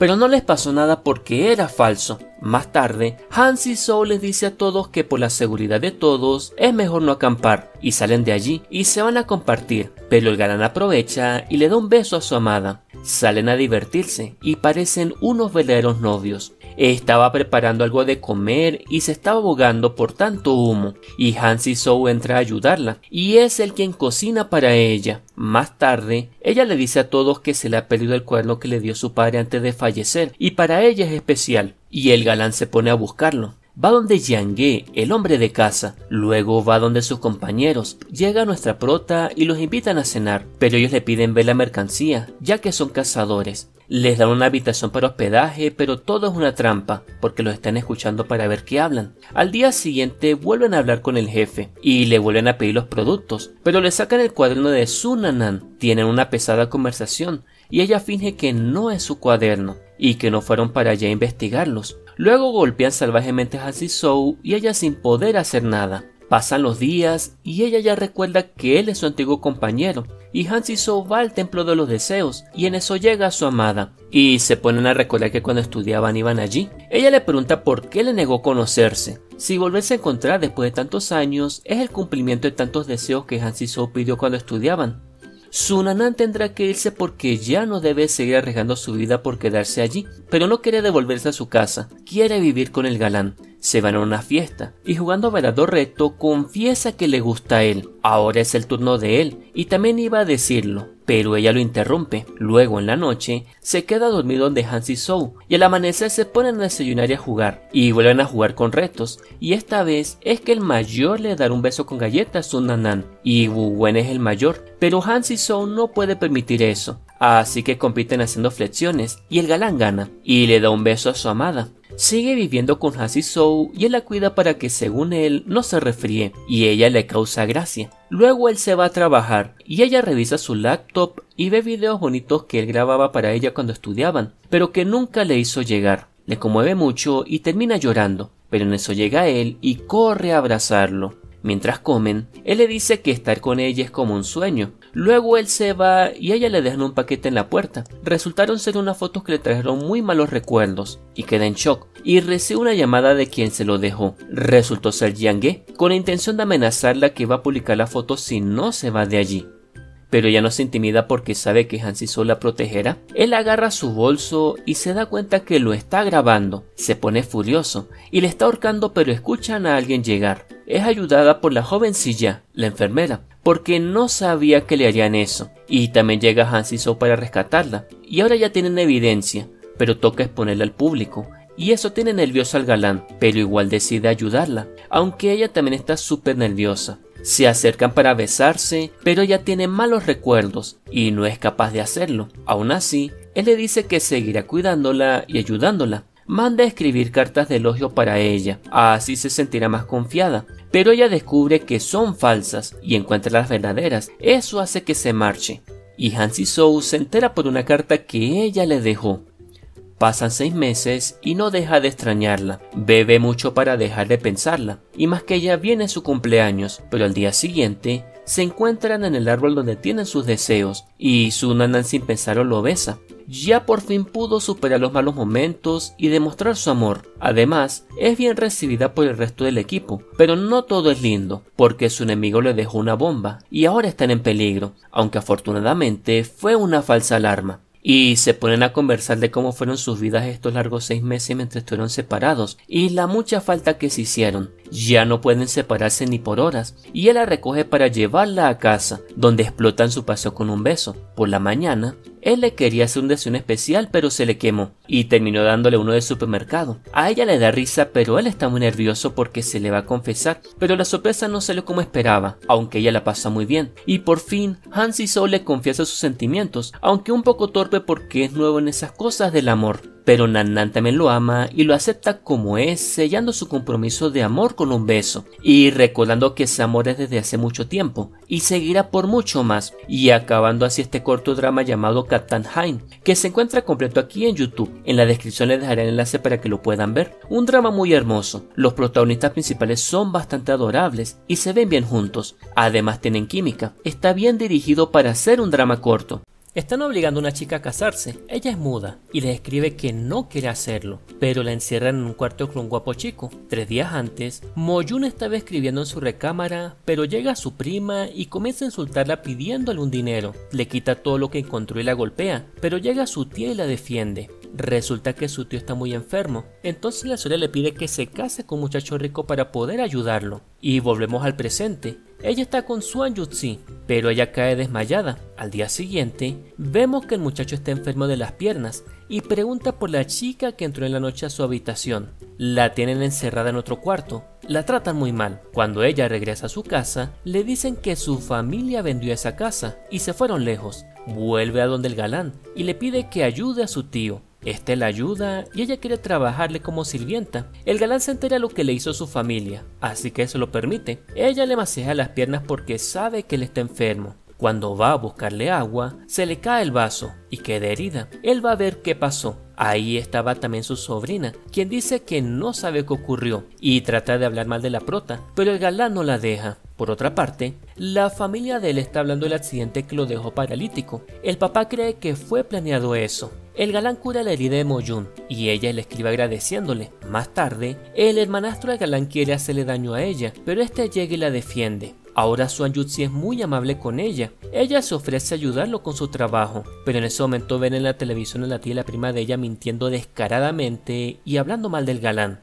pero no les pasó nada porque era falso. Más tarde, Han Si-soo les dice a todos que por la seguridad de todos es mejor no acampar, y salen de allí y se van a compartir, pero el galán aprovecha y le da un beso a su amada. Salen a divertirse y parecen unos verdaderos novios. Estaba preparando algo de comer y se estaba ahogando por tanto humo, y Han Si-soo entra a ayudarla y es el quien cocina para ella. Más tarde, ella le dice a todos que se le ha perdido el cuerno que le dio su padre antes de fallecer y para ella es especial, y el galán se pone a buscarlo. Va donde Yang-ge, el hombre de casa, luego va donde sus compañeros, llega nuestra prota y los invitan a cenar, pero ellos le piden ver la mercancía, ya que son cazadores. Les dan una habitación para hospedaje, pero todo es una trampa, porque los están escuchando para ver qué hablan. Al día siguiente vuelven a hablar con el jefe, y le vuelven a pedir los productos, pero le sacan el cuaderno de Su Nanan. Tienen una pesada conversación, y ella finge que no es su cuaderno, y que no fueron para allá a investigarlos. Luego golpean salvajemente a Han Si-soo y ella sin poder hacer nada. Pasan los días y ella ya recuerda que él es su antiguo compañero, y Han Si-soo va al templo de los deseos y en eso llega a su amada y se ponen a recordar que cuando estudiaban iban allí. Ella le pregunta por qué le negó conocerse, si volverse a encontrar después de tantos años es el cumplimiento de tantos deseos que Han Si-soo pidió cuando estudiaban. Su Nanan tendrá que irse porque ya no debe seguir arriesgando su vida por quedarse allí, pero no quiere devolverse a su casa, quiere vivir con el galán. Se van a una fiesta y jugando a verdad o reto confiesa que le gusta a él. Ahora es el turno de él y también iba a decirlo, pero ella lo interrumpe. Luego en la noche se queda dormido donde Han Si-soo y al amanecer se ponen a desayunar y a jugar y vuelven a jugar con retos, y esta vez es que el mayor le dará un beso con galletas a Su Nanan y Woo-wen es el mayor, pero Han Si-soo no puede permitir eso, así que compiten haciendo flexiones y el galán gana y le da un beso a su amada. Sigue viviendo con Han Si-soo y él la cuida para que según él no se resfríe y ella le causa gracia. Luego él se va a trabajar y ella revisa su laptop y ve videos bonitos que él grababa para ella cuando estudiaban, pero que nunca le hizo llegar. Le conmueve mucho y termina llorando, pero en eso llega él y corre a abrazarlo. Mientras comen, él le dice que estar con ella es como un sueño. Luego él se va y a ella le dejan un paquete en la puerta. Resultaron ser unas fotos que le trajeron muy malos recuerdos y queda en shock y recibe una llamada de quien se lo dejó. Resultó ser Yang-ge, con la intención de amenazarla que va a publicar la foto si no se va de allí. Pero ella no se intimida porque sabe que Han Si-soo la protegerá. Él agarra su bolso y se da cuenta que lo está grabando. Se pone furioso y le está ahorcando, pero escuchan a alguien llegar. Es ayudada por la jovencilla, la enfermera, porque no sabía que le harían eso. Y también llega Han Si-soo para rescatarla. Y ahora ya tienen evidencia, pero toca exponerla al público. Y eso tiene nervioso al galán, pero igual decide ayudarla, aunque ella también está súper nerviosa. Se acercan para besarse, pero ella tiene malos recuerdos y no es capaz de hacerlo. Aún así, él le dice que seguirá cuidándola y ayudándola. Manda a escribir cartas de elogio para ella, así se sentirá más confiada. Pero ella descubre que son falsas y encuentra las verdaderas. Eso hace que se marche. Y Han Si-soo se entera por una carta que ella le dejó. Pasan seis meses y no deja de extrañarla. Bebe mucho para dejar de pensarla. Y más que ella viene su cumpleaños, pero al día siguiente se encuentran en el árbol donde tienen sus deseos y Su Nanan sin pensarlo lo besa. Ya por fin pudo superar los malos momentos y demostrar su amor. Además, es bien recibida por el resto del equipo, pero no todo es lindo, porque su enemigo le dejó una bomba y ahora están en peligro, aunque afortunadamente fue una falsa alarma. Y se ponen a conversar de cómo fueron sus vidas estos largos seis meses mientras estuvieron separados y la mucha falta que se hicieron. Ya no pueden separarse ni por horas y él la recoge para llevarla a casa, donde explotan su paseo con un beso. Por la mañana, él le quería hacer un deseo especial pero se le quemó y terminó dándole uno del supermercado. A ella le da risa pero él está muy nervioso porque se le va a confesar, pero la sorpresa no salió como esperaba, aunque ella la pasa muy bien. Y por fin, Han Si-soo le confiesa sus sentimientos, aunque un poco torpe porque es nuevo en esas cosas del amor. Pero Nanan también lo ama y lo acepta como es, sellando su compromiso de amor con un beso y recordando que ese amor es desde hace mucho tiempo y seguirá por mucho más, y acabando así este corto drama llamado Captain Hein, que se encuentra completo aquí en YouTube. En la descripción les dejaré el enlace para que lo puedan ver. Un drama muy hermoso, los protagonistas principales son bastante adorables y se ven bien juntos, además tienen química, está bien dirigido para ser un drama corto. Están obligando a una chica a casarse. Ella es muda y les escribe que no quiere hacerlo, pero la encierran en un cuarto con un guapo chico. Tres días antes, Mo-jun estaba escribiendo en su recámara, pero llega su prima y comienza a insultarla pidiéndole un dinero. Le quita todo lo que encontró y la golpea, pero llega su tía y la defiende. Resulta que su tío está muy enfermo, entonces la suegra le pide que se case con un muchacho rico para poder ayudarlo. Y volvemos al presente. Ella está con Swan Yu-si, pero ella cae desmayada. Al día siguiente, vemos que el muchacho está enfermo de las piernas y pregunta por la chica que entró en la noche a su habitación. La tienen encerrada en otro cuarto. La tratan muy mal. Cuando ella regresa a su casa, le dicen que su familia vendió esa casa y se fueron lejos. Vuelve a donde el galán y le pide que ayude a su tío. Este la ayuda y ella quiere trabajarle como sirvienta. El galán se entera lo que le hizo su familia, así que se lo permite. Ella le masea las piernas porque sabe que él está enfermo. Cuando va a buscarle agua, se le cae el vaso y queda herida. Él va a ver qué pasó. Ahí estaba también su sobrina, quien dice que no sabe qué ocurrió y trata de hablar mal de la prota, pero el galán no la deja. Por otra parte, la familia de él está hablando del accidente que lo dejó paralítico. El papá cree que fue planeado eso. El galán cura la herida de Mo-jun y ella le escribe agradeciéndole. Más tarde, el hermanastro del galán quiere hacerle daño a ella, pero este llega y la defiende. Ahora Swan Yu-si es muy amable con ella. Ella se ofrece a ayudarlo con su trabajo, pero en ese momento ven en la televisión a la tía y la prima de ella mintiendo descaradamente y hablando mal del galán.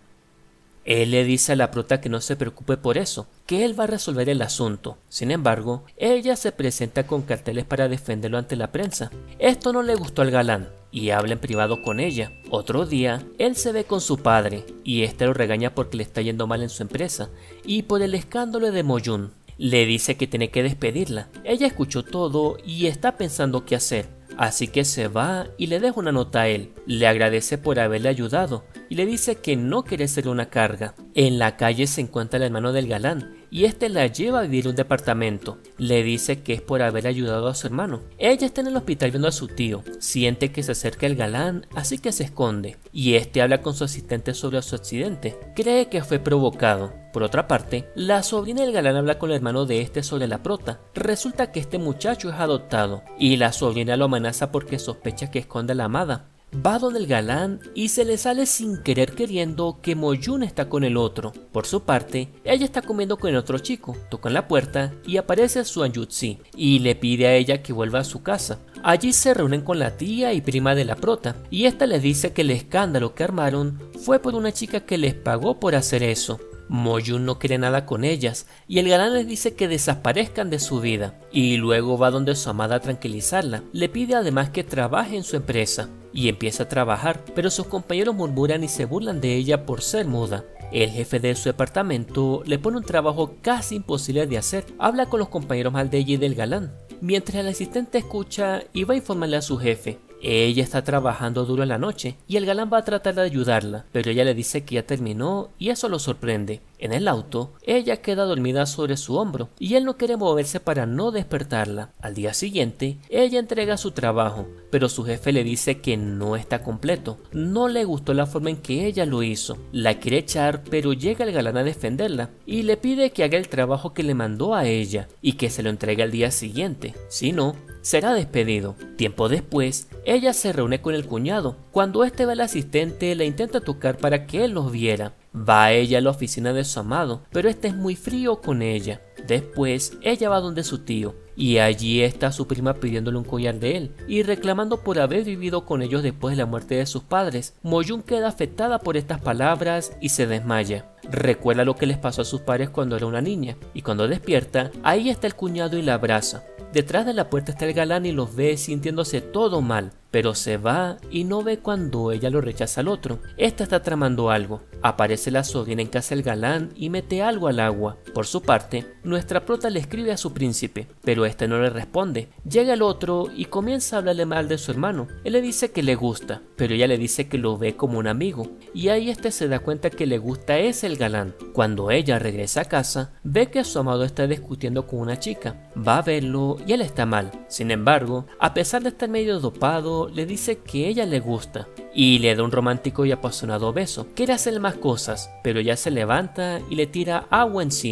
Él le dice a la prota que no se preocupe por eso, que él va a resolver el asunto. Sin embargo, ella se presenta con carteles para defenderlo ante la prensa. Esto no le gustó al galán y habla en privado con ella. Otro día, él se ve con su padre y este lo regaña porque le está yendo mal en su empresa y por el escándalo de Mo-jun. Le dice que tiene que despedirla. Ella escuchó todo y está pensando qué hacer. Así que se va y le deja una nota a él. Le agradece por haberle ayudado y le dice que no quiere ser una carga. En la calle se encuentra el hermano del galán y este la lleva a vivir a un departamento. Le dice que es por haber ayudado a su hermano. Ella está en el hospital viendo a su tío. Siente que se acerca el galán, así que se esconde. Y este habla con su asistente sobre su accidente. Cree que fue provocado. Por otra parte, la sobrina del galán habla con el hermano de este sobre la prota. Resulta que este muchacho es adoptado y la sobrina lo amenaza porque sospecha que esconde a la amada. Va donde el galán y se le sale sin querer queriendo que Mo-jun está con el otro. Por su parte, ella está comiendo con el otro chico. Tocan la puerta y aparece Swan Yu-si y le pide a ella que vuelva a su casa. Allí se reúnen con la tía y prima de la prota y esta les dice que el escándalo que armaron fue por una chica que les pagó por hacer eso. Mo-jun no quiere nada con ellas y el galán les dice que desaparezcan de su vida y luego va donde su amada a tranquilizarla. Le pide además que trabaje en su empresa y empieza a trabajar, pero sus compañeros murmuran y se burlan de ella por ser muda. El jefe de su departamento le pone un trabajo casi imposible de hacer. Habla con los compañeros mal de ella y del galán, mientras el asistente escucha y va a informarle a su jefe. Ella está trabajando duro en la noche y el galán va a tratar de ayudarla, pero ella le dice que ya terminó y eso lo sorprende. En el auto, ella queda dormida sobre su hombro y él no quiere moverse para no despertarla. Al día siguiente, ella entrega su trabajo, pero su jefe le dice que no está completo. No le gustó la forma en que ella lo hizo. La quiere echar, pero llega el galán a defenderla y le pide que haga el trabajo que le mandó a ella y que se lo entregue al día siguiente. Si no, será despedido. Tiempo después, ella se reúne con el cuñado. Cuando este ve al asistente, la intenta tocar para que él los viera. Va ella a la oficina de su amado, pero este es muy frío con ella. Después, ella va donde su tío, y allí está su prima pidiéndole un collar de él, y reclamando por haber vivido con ellos después de la muerte de sus padres. Mo-jun queda afectada por estas palabras y se desmaya. Recuerda lo que les pasó a sus padres cuando era una niña, y cuando despierta, ahí está el cuñado y la abraza. Detrás de la puerta está el galán y los ve sintiéndose todo mal, pero se va y no ve cuando ella lo rechaza al otro. Esta está tramando algo. Aparece la sobrina en casa del galán y mete algo al agua. Por su parte, nuestra prota le escribe a su príncipe, pero este no le responde. Llega el otro y comienza a hablarle mal de su hermano. Él le dice que le gusta, pero ella le dice que lo ve como un amigo, y ahí este se da cuenta que le gusta es el galán. Cuando ella regresa a casa, ve que su amado está discutiendo con una chica. Va a verlo y él está mal. Sin embargo, a pesar de estar medio dopado, le dice que ella le gusta y le da un romántico y apasionado beso. Quiere hacer más cosas, pero ella se levanta y le tira agua encima.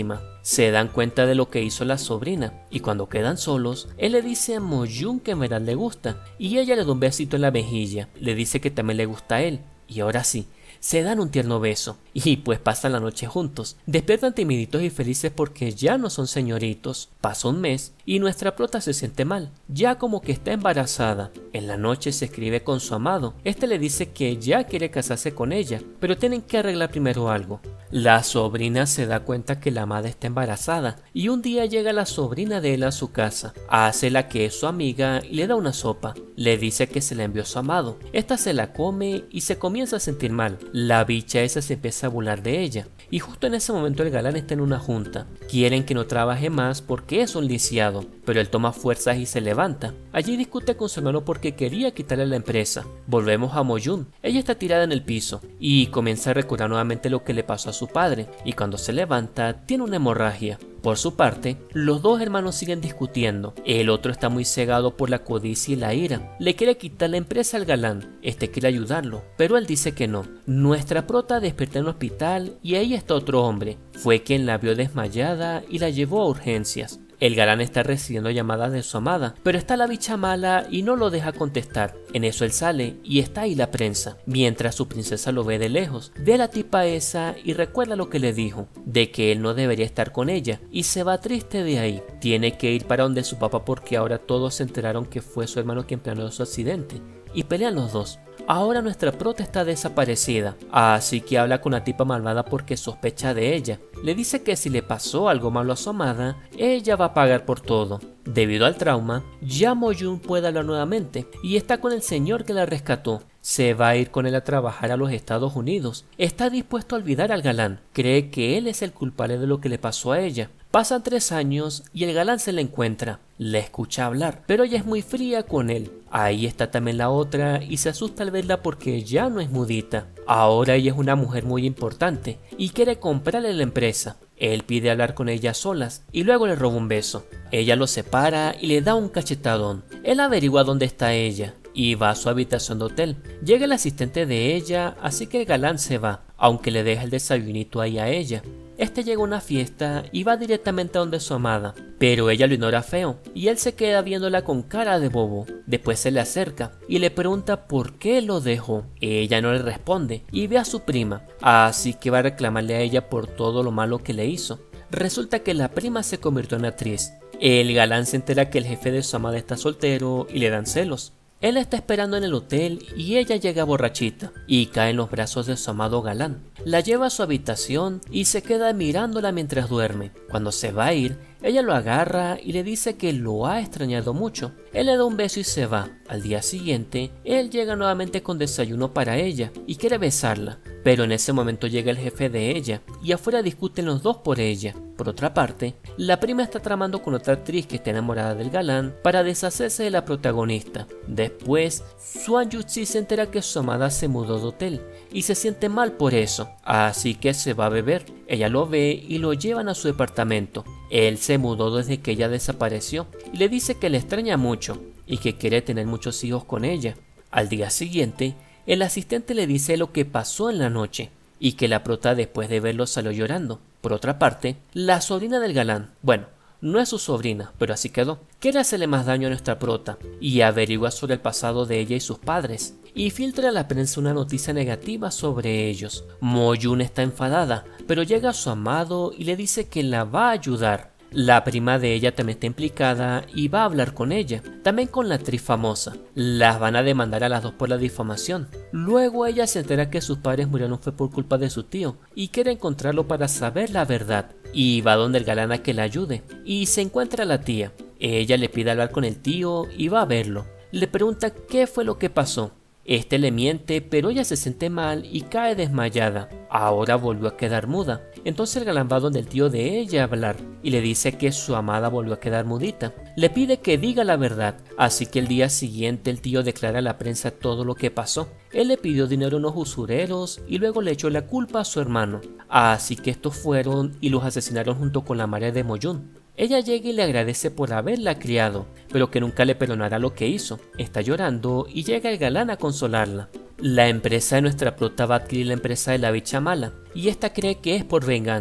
Se dan cuenta de lo que hizo la sobrina y cuando quedan solos, él le dice a Mo-jun que en verdad le gusta y ella le da un besito en la mejilla, le dice que también le gusta a él y ahora sí, se dan un tierno beso y pues pasan la noche juntos. Despiertan timiditos y felices porque ya no son señoritos. Pasa un mes y nuestra prota se siente mal, ya como que está embarazada. En la noche se escribe con su amado. Este le dice que ya quiere casarse con ella, pero tienen que arreglar primero algo. La sobrina se da cuenta que la amada está embarazada y un día llega la sobrina de él a su casa. Hace la que es su amiga y le da una sopa. Le dice que se la envió su amado. Esta se la come y se comienza a sentir mal. La bicha esa se empieza a burlar de ella y justo en ese momento el galán está en una junta. Quieren que no trabaje más porque es un lisiado, pero él toma fuerzas y se levanta. Allí discute con su hermano porque quería quitarle la empresa. Volvemos a Mo-jun. Ella está tirada en el piso y comienza a recordar nuevamente lo que le pasó a su padre y cuando se levanta tiene una hemorragia. Por su parte, los dos hermanos siguen discutiendo. El otro está muy cegado por la codicia y la ira. Le quiere quitar la empresa al galán. Este quiere ayudarlo, pero él dice que no. Nuestra prota despierta en el hospital y ahí está otro hombre. Fue quien la vio desmayada y la llevó a urgencias. El galán está recibiendo llamadas de su amada, pero está la bicha mala y no lo deja contestar. En eso él sale y está ahí la prensa, mientras su princesa lo ve de lejos. Ve a la tipa esa y recuerda lo que le dijo, de que él no debería estar con ella, y se va triste de ahí. Tiene que ir para donde su papá porque ahora todos se enteraron que fue su hermano quien planeó su accidente, y pelean los dos. Ahora nuestra prota está desaparecida, así que habla con la tipa malvada porque sospecha de ella. Le dice que si le pasó algo malo a su amada, ella va a pagar por todo. Debido al trauma, ya Mo-jun puede hablar nuevamente y está con el señor que la rescató. Se va a ir con él a trabajar a los Estados Unidos. Está dispuesto a olvidar al galán. Cree que él es el culpable de lo que le pasó a ella. Pasan tres años y el galán se la encuentra. La escucha hablar, pero ella es muy fría con él. Ahí está también la otra y se asusta al verla porque ya no es mudita. Ahora ella es una mujer muy importante y quiere comprarle la empresa. Él pide hablar con ella a solas y luego le roba un beso. Ella lo separa y le da un cachetadón. Él averigua dónde está ella y va a su habitación de hotel. Llega el asistente de ella, así que el galán se va, aunque le deja el desayunito ahí a ella. Este llega a una fiesta y va directamente a donde su amada, pero ella lo ignora feo y él se queda viéndola con cara de bobo. Después se le acerca y le pregunta por qué lo dejó. Ella no le responde y ve a su prima, así que va a reclamarle a ella por todo lo malo que le hizo. Resulta que la prima se convirtió en actriz. El galán se entera que el jefe de su amada está soltero y le dan celos. Él la está esperando en el hotel y ella llega borrachita y cae en los brazos de su amado galán. La lleva a su habitación y se queda mirándola mientras duerme. Cuando se va a ir, ella lo agarra y le dice que lo ha extrañado mucho. Él le da un beso y se va. Al día siguiente, él llega nuevamente con desayuno para ella y quiere besarla, pero en ese momento llega el jefe de ella y afuera discuten los dos por ella. Por otra parte, la prima está tramando con otra actriz que está enamorada del galán para deshacerse de la protagonista. Después, Swan Yu-chi se entera que su amada se mudó de hotel y se siente mal por eso, así que se va a beber. Ella lo ve y lo llevan a su departamento. Él se mudó desde que ella desapareció y le dice que le extraña mucho y que quiere tener muchos hijos con ella. Al día siguiente, el asistente le dice lo que pasó en la noche y que la prota después de verlo salió llorando. Por otra parte, la sobrina del galán, bueno, no es su sobrina, pero así quedó, quiere hacerle más daño a nuestra prota y averigua sobre el pasado de ella y sus padres y filtra a la prensa una noticia negativa sobre ellos. Mo-jun está enfadada, pero llega a su amado y le dice que la va a ayudar. La prima de ella también está implicada y va a hablar con ella, también con la actriz famosa. Las van a demandar a las dos por la difamación. Luego ella se entera que sus padres murieron fue por culpa de su tío y quiere encontrarlo para saber la verdad. Y va donde el galán a que la ayude y se encuentra a la tía. Ella le pide hablar con el tío y va a verlo. Le pregunta qué fue lo que pasó. Este le miente, pero ella se siente mal y cae desmayada. Ahora volvió a quedar muda. Entonces el galán va donde el tío de ella a hablar y le dice que su amada volvió a quedar mudita. Le pide que diga la verdad, así que el día siguiente el tío declara a la prensa todo lo que pasó. Él le pidió dinero a unos usureros y luego le echó la culpa a su hermano. Así que estos fueron y los asesinaron junto con la madre de Mo-jun. Ella llega y le agradece por haberla criado, pero que nunca le perdonará lo que hizo. Está llorando y llega el galán a consolarla. La empresa de nuestra prota va a adquirir la empresa de la bicha mala, y esta cree que es por venganza.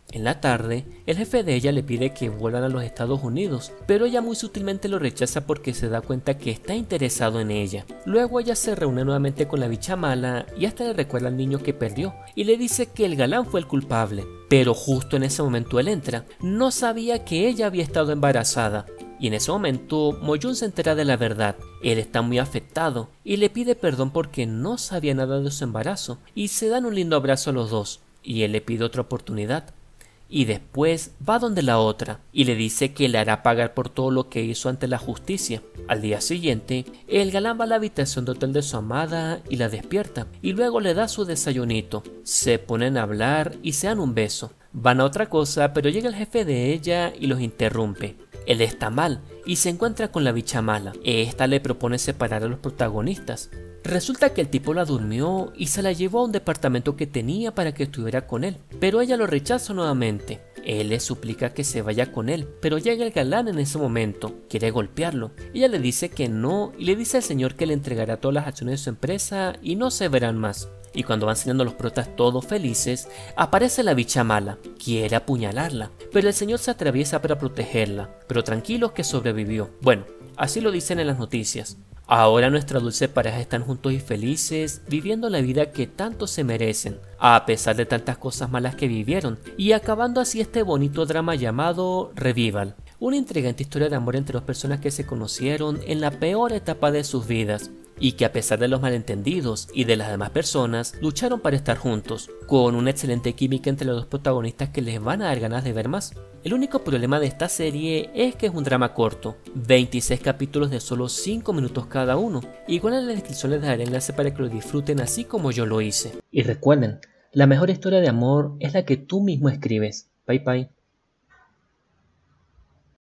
En la tarde, el jefe de ella le pide que vuelvan a los Estados Unidos, pero ella muy sutilmente lo rechaza porque se da cuenta que está interesado en ella. Luego ella se reúne nuevamente con la bicha mala y hasta le recuerda al niño que perdió y le dice que el galán fue el culpable. Pero justo en ese momento él entra, no sabía que ella había estado embarazada. Y en ese momento Mo-jun se entera de la verdad. Él está muy afectado y le pide perdón porque no sabía nada de su embarazo y se dan un lindo abrazo a los dos y él le pide otra oportunidad. Y después va donde la otra y le dice que le hará pagar por todo lo que hizo ante la justicia. Al día siguiente, el galán va a la habitación de hotel de su amada y la despierta y luego le da su desayunito. Se ponen a hablar y se dan un beso. Van a otra cosa, pero llega el jefe de ella y los interrumpe. Él está mal y se encuentra con la bicha mala. Esta le propone separar a los protagonistas. Resulta que el tipo la durmió y se la llevó a un departamento que tenía para que estuviera con él, pero ella lo rechaza nuevamente. Él le suplica que se vaya con él, pero llega el galán en ese momento, quiere golpearlo. Ella le dice que no y le dice al señor que le entregará todas las acciones de su empresa y no se verán más. Y cuando van saliendo los protas todos felices, aparece la bicha mala, quiere apuñalarla, pero el señor se atraviesa para protegerla, pero tranquilos que sobrevivió. Bueno, así lo dicen en las noticias. Ahora nuestra dulce pareja están juntos y felices, viviendo la vida que tanto se merecen, a pesar de tantas cosas malas que vivieron, y acabando así este bonito drama llamado Revival. Una intrigante historia de amor entre dos personas que se conocieron en la peor etapa de sus vidas, y que a pesar de los malentendidos y de las demás personas, lucharon para estar juntos, con una excelente química entre los dos protagonistas que les van a dar ganas de ver más. El único problema de esta serie es que es un drama corto, veintiséis capítulos de solo cinco minutos cada uno. Igual en la descripción les dejaré el enlace para que lo disfruten así como yo lo hice. Y recuerden, la mejor historia de amor es la que tú mismo escribes. Bye bye.